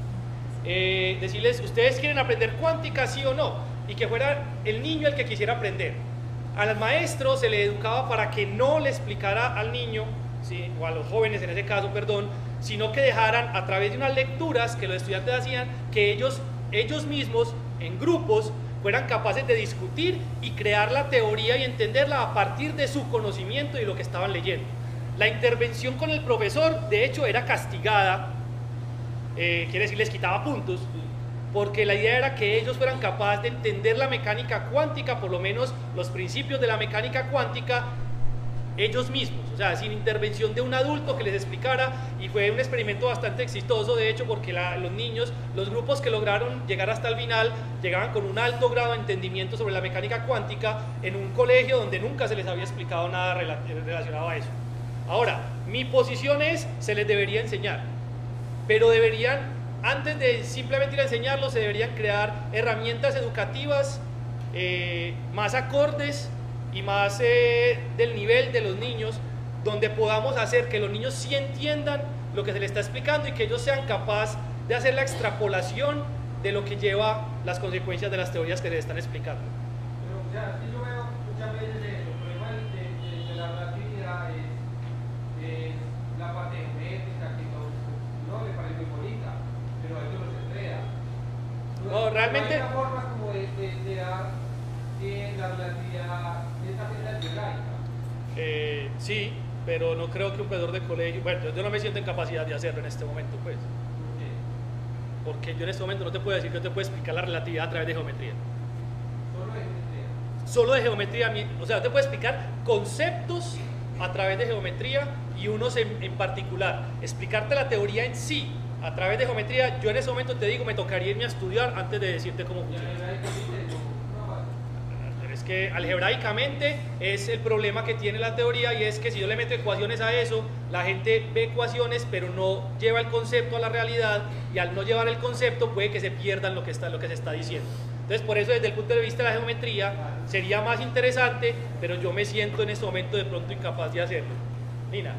eh, decirles, ¿ustedes quieren aprender cuántica, sí o no? Y que fuera el niño el que quisiera aprender. Al maestro se le educaba para que no le explicara al niño, ¿sí? O a los jóvenes en ese caso, perdón, sino que dejaran a través de unas lecturas que los estudiantes hacían, que ellos, ellos mismos, en grupos, fueran capaces de discutir y crear la teoría y entenderla a partir de su conocimiento y lo que estaban leyendo. La intervención con el profesor, de hecho, era castigada, eh, quiere decir, les quitaba puntos, porque la idea era que ellos fueran capaces de entender la mecánica cuántica, por lo menos los principios de la mecánica cuántica, ellos mismos, o sea, sin intervención de un adulto que les explicara, y fue un experimento bastante exitoso, de hecho, porque la, los niños, los grupos que lograron llegar hasta el final, llegaban con un alto grado de entendimiento sobre la mecánica cuántica en un colegio donde nunca se les había explicado nada relacionado a eso. Ahora, mi posición es, se les debería enseñar, pero deberían, antes de simplemente ir a enseñarlo, se deberían crear herramientas educativas eh, más acordes y más eh, del nivel de los niños, donde podamos hacer que los niños sí entiendan lo que se les está explicando y que ellos sean capaces de hacer la extrapolación de lo que lleva las consecuencias de las teorías que les están explicando. Pero, o sea, sí yo veo muchas veces eso, el problema de, de, de la relatividad es, es la parte geométrica, que no, no le parece muy bonita, pero a ellos los enreda. No, realmente- No hay una forma como de, de, de dar eh, la relatividad de esta manera algebraica. Eh, sí, pero no creo que un profesor de colegio, bueno, yo no me siento en capacidad de hacerlo en este momento, pues. Porque porque yo en este momento no te puedo decir que yo te puedo explicar la relatividad a través de geometría. Solo de geometría. Solo de geometría, mi- o sea, yo te puedo explicar conceptos a través de geometría y unos en, en particular. Explicarte la teoría en sí a través de geometría, yo en ese momento te digo, me tocaría irme a estudiar antes de decirte cómo Y funciona. algebraicamente, no, no vale. Es que algebraicamente es el problema que tiene la teoría, y es que si yo le meto ecuaciones a eso, la gente ve ecuaciones pero no lleva el concepto a la realidad, y al no llevar el concepto puede que se pierdan lo que, está, lo que se está diciendo. Entonces por eso desde el punto de vista de la geometría sería más interesante, pero yo me siento en este momento de pronto incapaz de hacerlo. Nina.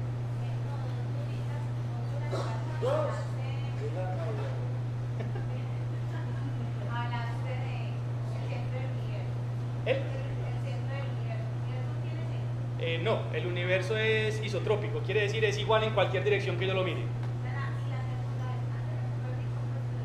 Dos. Hablaste de el centro del universo. ¿El? El centro del universo. ¿Y eso tiene centro? Eh, no, el universo es isotrópico, quiere decir es igual en cualquier dirección que yo lo mire. ¿Verdad? Y la segunda es, antes de Copérnico,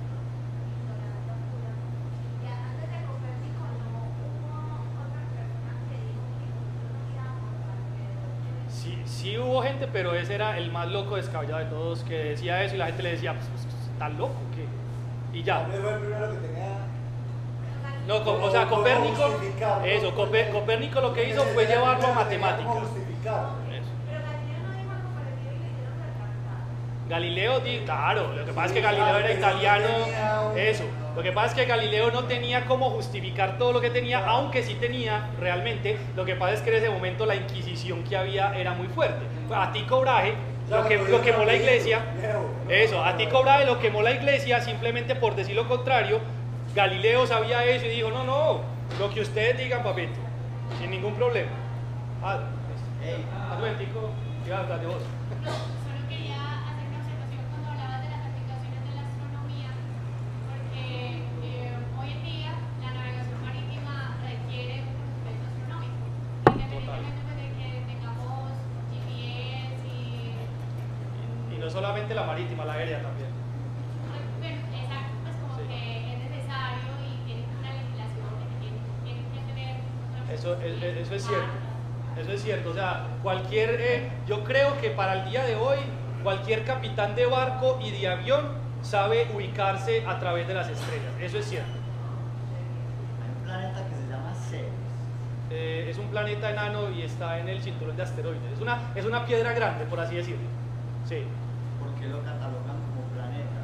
pues, ignorancia pura. Y antes de Copérnico no hubo otra persona que dijo que nosotros no girábamos alrededor de- Sí, sí hubo gente, pero ese era el más loco descabellado de todos que decía eso, y la gente le decía, pues, pues, pues, ¿estás loco o qué? Y ya. Fue el primero que tenía. No, co- o sea, ¿Cómo Copérnico, justificarlo? eso, Copé- Copérnico lo que hizo fue llevarlo a matemática. ¿Cómo justificarlo? Eso. Pero Galileo no dijo algo parecido y le hicieron retractar. Galileo, di- claro, lo que pasa es que Galileo era italiano, eso. Lo que pasa es que Galileo no tenía cómo justificar todo lo que tenía, aunque sí tenía realmente. Lo que pasa es que en ese momento la inquisición que había era muy fuerte. A Tycho Brahe lo que lo quemó la iglesia, eso, a Tycho Brahe lo quemó la iglesia simplemente por decir lo contrario. Galileo sabía eso y dijo, no, no, lo que ustedes digan, papito, sin ningún problema. Ah, Hey, haz un momentico, iba a hablar de vos. No, solo quería hacer una observación cuando hablabas de las aplicaciones de la astronomía, porque eh, hoy en día la navegación marítima requiere un conocimiento astronómico, independientemente pues, de que tengamos G P S y... Y no solamente la marítima, la aérea también. Bueno, exacto, pues como Sí. que es necesario y tiene una legislación que tiene, tiene que tener... Eso, es- eso es cierto, eso es cierto. O sea, cualquier, eh, yo creo que para el día de hoy, cualquier capitán de barco y de avión sabe ubicarse a través de las estrellas. Eso es cierto. hay un planeta que se llama Ceres. Eh, es un planeta enano y está en el cinturón de asteroides. Es una, es una piedra grande, por así decirlo. Sí. ¿Por qué lo catalogan como planeta?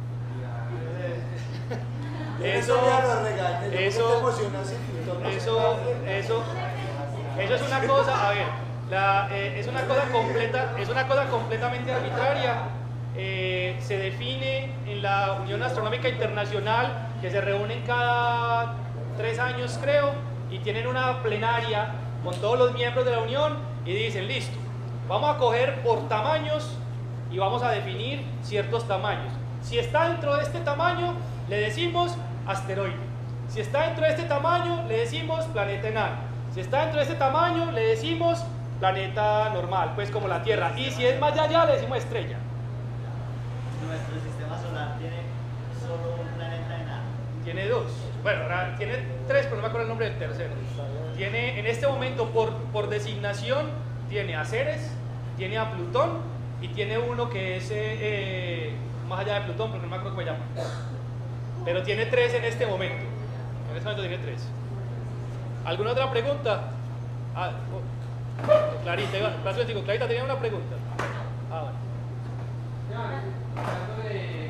Eso, eso, eso, eso, eso, eso es una cosa, a ver, la, eh, es una cosa completa, es una cosa completamente arbitraria. Eh, se define en la Unión Astronómica Internacional, que se reúnen cada tres años creo, y tienen una plenaria con todos los miembros de la Unión y dicen, listo, vamos a coger por tamaños y vamos a definir ciertos tamaños. Si está dentro de este tamaño, le decimos asteroide. Si está dentro de este tamaño, le decimos planeta enano. Si está dentro de este tamaño, le decimos planeta normal, pues como la Tierra. Y si es más allá, le decimos estrella. Nuestro sistema solar tiene solo un planeta enano. Tiene dos. Bueno, ra- tiene tres, pero no me acuerdo el nombre del tercero. Tiene, en este momento, por, por designación, tiene a Ceres, tiene a Plutón y tiene uno que es eh, eh, más allá de Plutón, pero no me acuerdo cómo se llama. Pero tiene tres en este momento. En este momento tiene tres. ¿Alguna otra pregunta? Ah, oh, Clarita, iba- paso contigo. Clarita tenía una pregunta. Ah, bueno. Ya, hablando de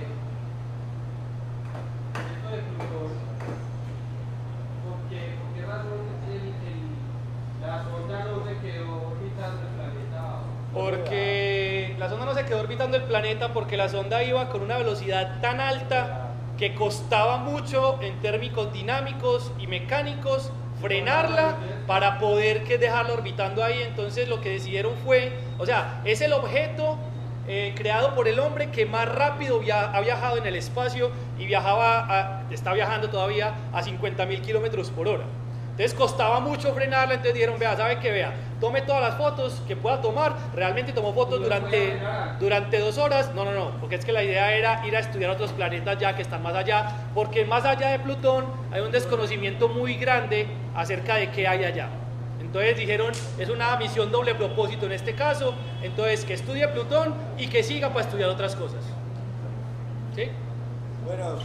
esto de Plutón, ¿por qué, por qué razón el, el, la sonda no se quedó orbitando el planeta? Porque la sonda no se quedó orbitando el planeta porque la sonda iba con una velocidad tan alta que costaba mucho en términos dinámicos y mecánicos frenarla para poder que dejarla orbitando ahí. Entonces lo que decidieron fue, o sea, es el objeto eh, creado por el hombre que más rápido via ha viajado en el espacio y viajaba a- está viajando todavía a cincuenta mil kilómetros por hora. Entonces costaba mucho frenarla, entonces dijeron, vea, ¿sabe qué? Vea, tome todas las fotos que pueda tomar. Realmente tomó fotos ¿Y no durante, puede frenar? durante dos horas. No, no, no, porque es que la idea era ir a estudiar otros planetas ya que están más allá, porque más allá de Plutón hay un desconocimiento muy grande acerca de qué hay allá. Entonces dijeron, es una misión doble propósito en este caso, entonces que estudie Plutón y que siga para estudiar otras cosas. ¿Sí? Bueno.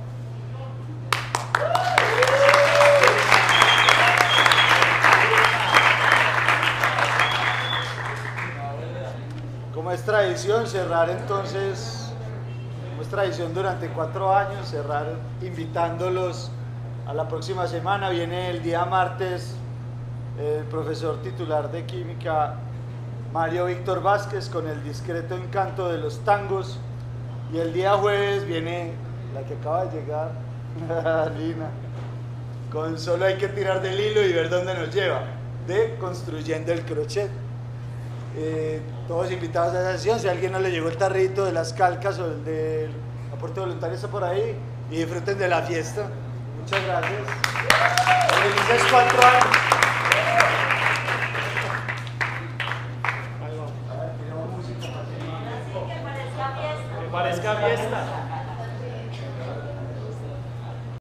Como es tradición cerrar entonces, como es tradición durante cuatro años, cerrar invitándolos a la próxima semana. Viene el día martes el profesor titular de química Mario Víctor Vázquez con el discreto encanto de los tangos, y el día jueves viene la que acaba de llegar, Lina, con Solo hay que tirar del hilo y ver dónde nos lleva, de Construyendo el Crochet. Eh, todos invitados a esa sesión. Si a alguien no le llegó el tarrito de las calcas o el del aporte voluntario, está por ahí, y disfruten de la fiesta. Muchas gracias. Felices cuatro años. Que parezca fiesta.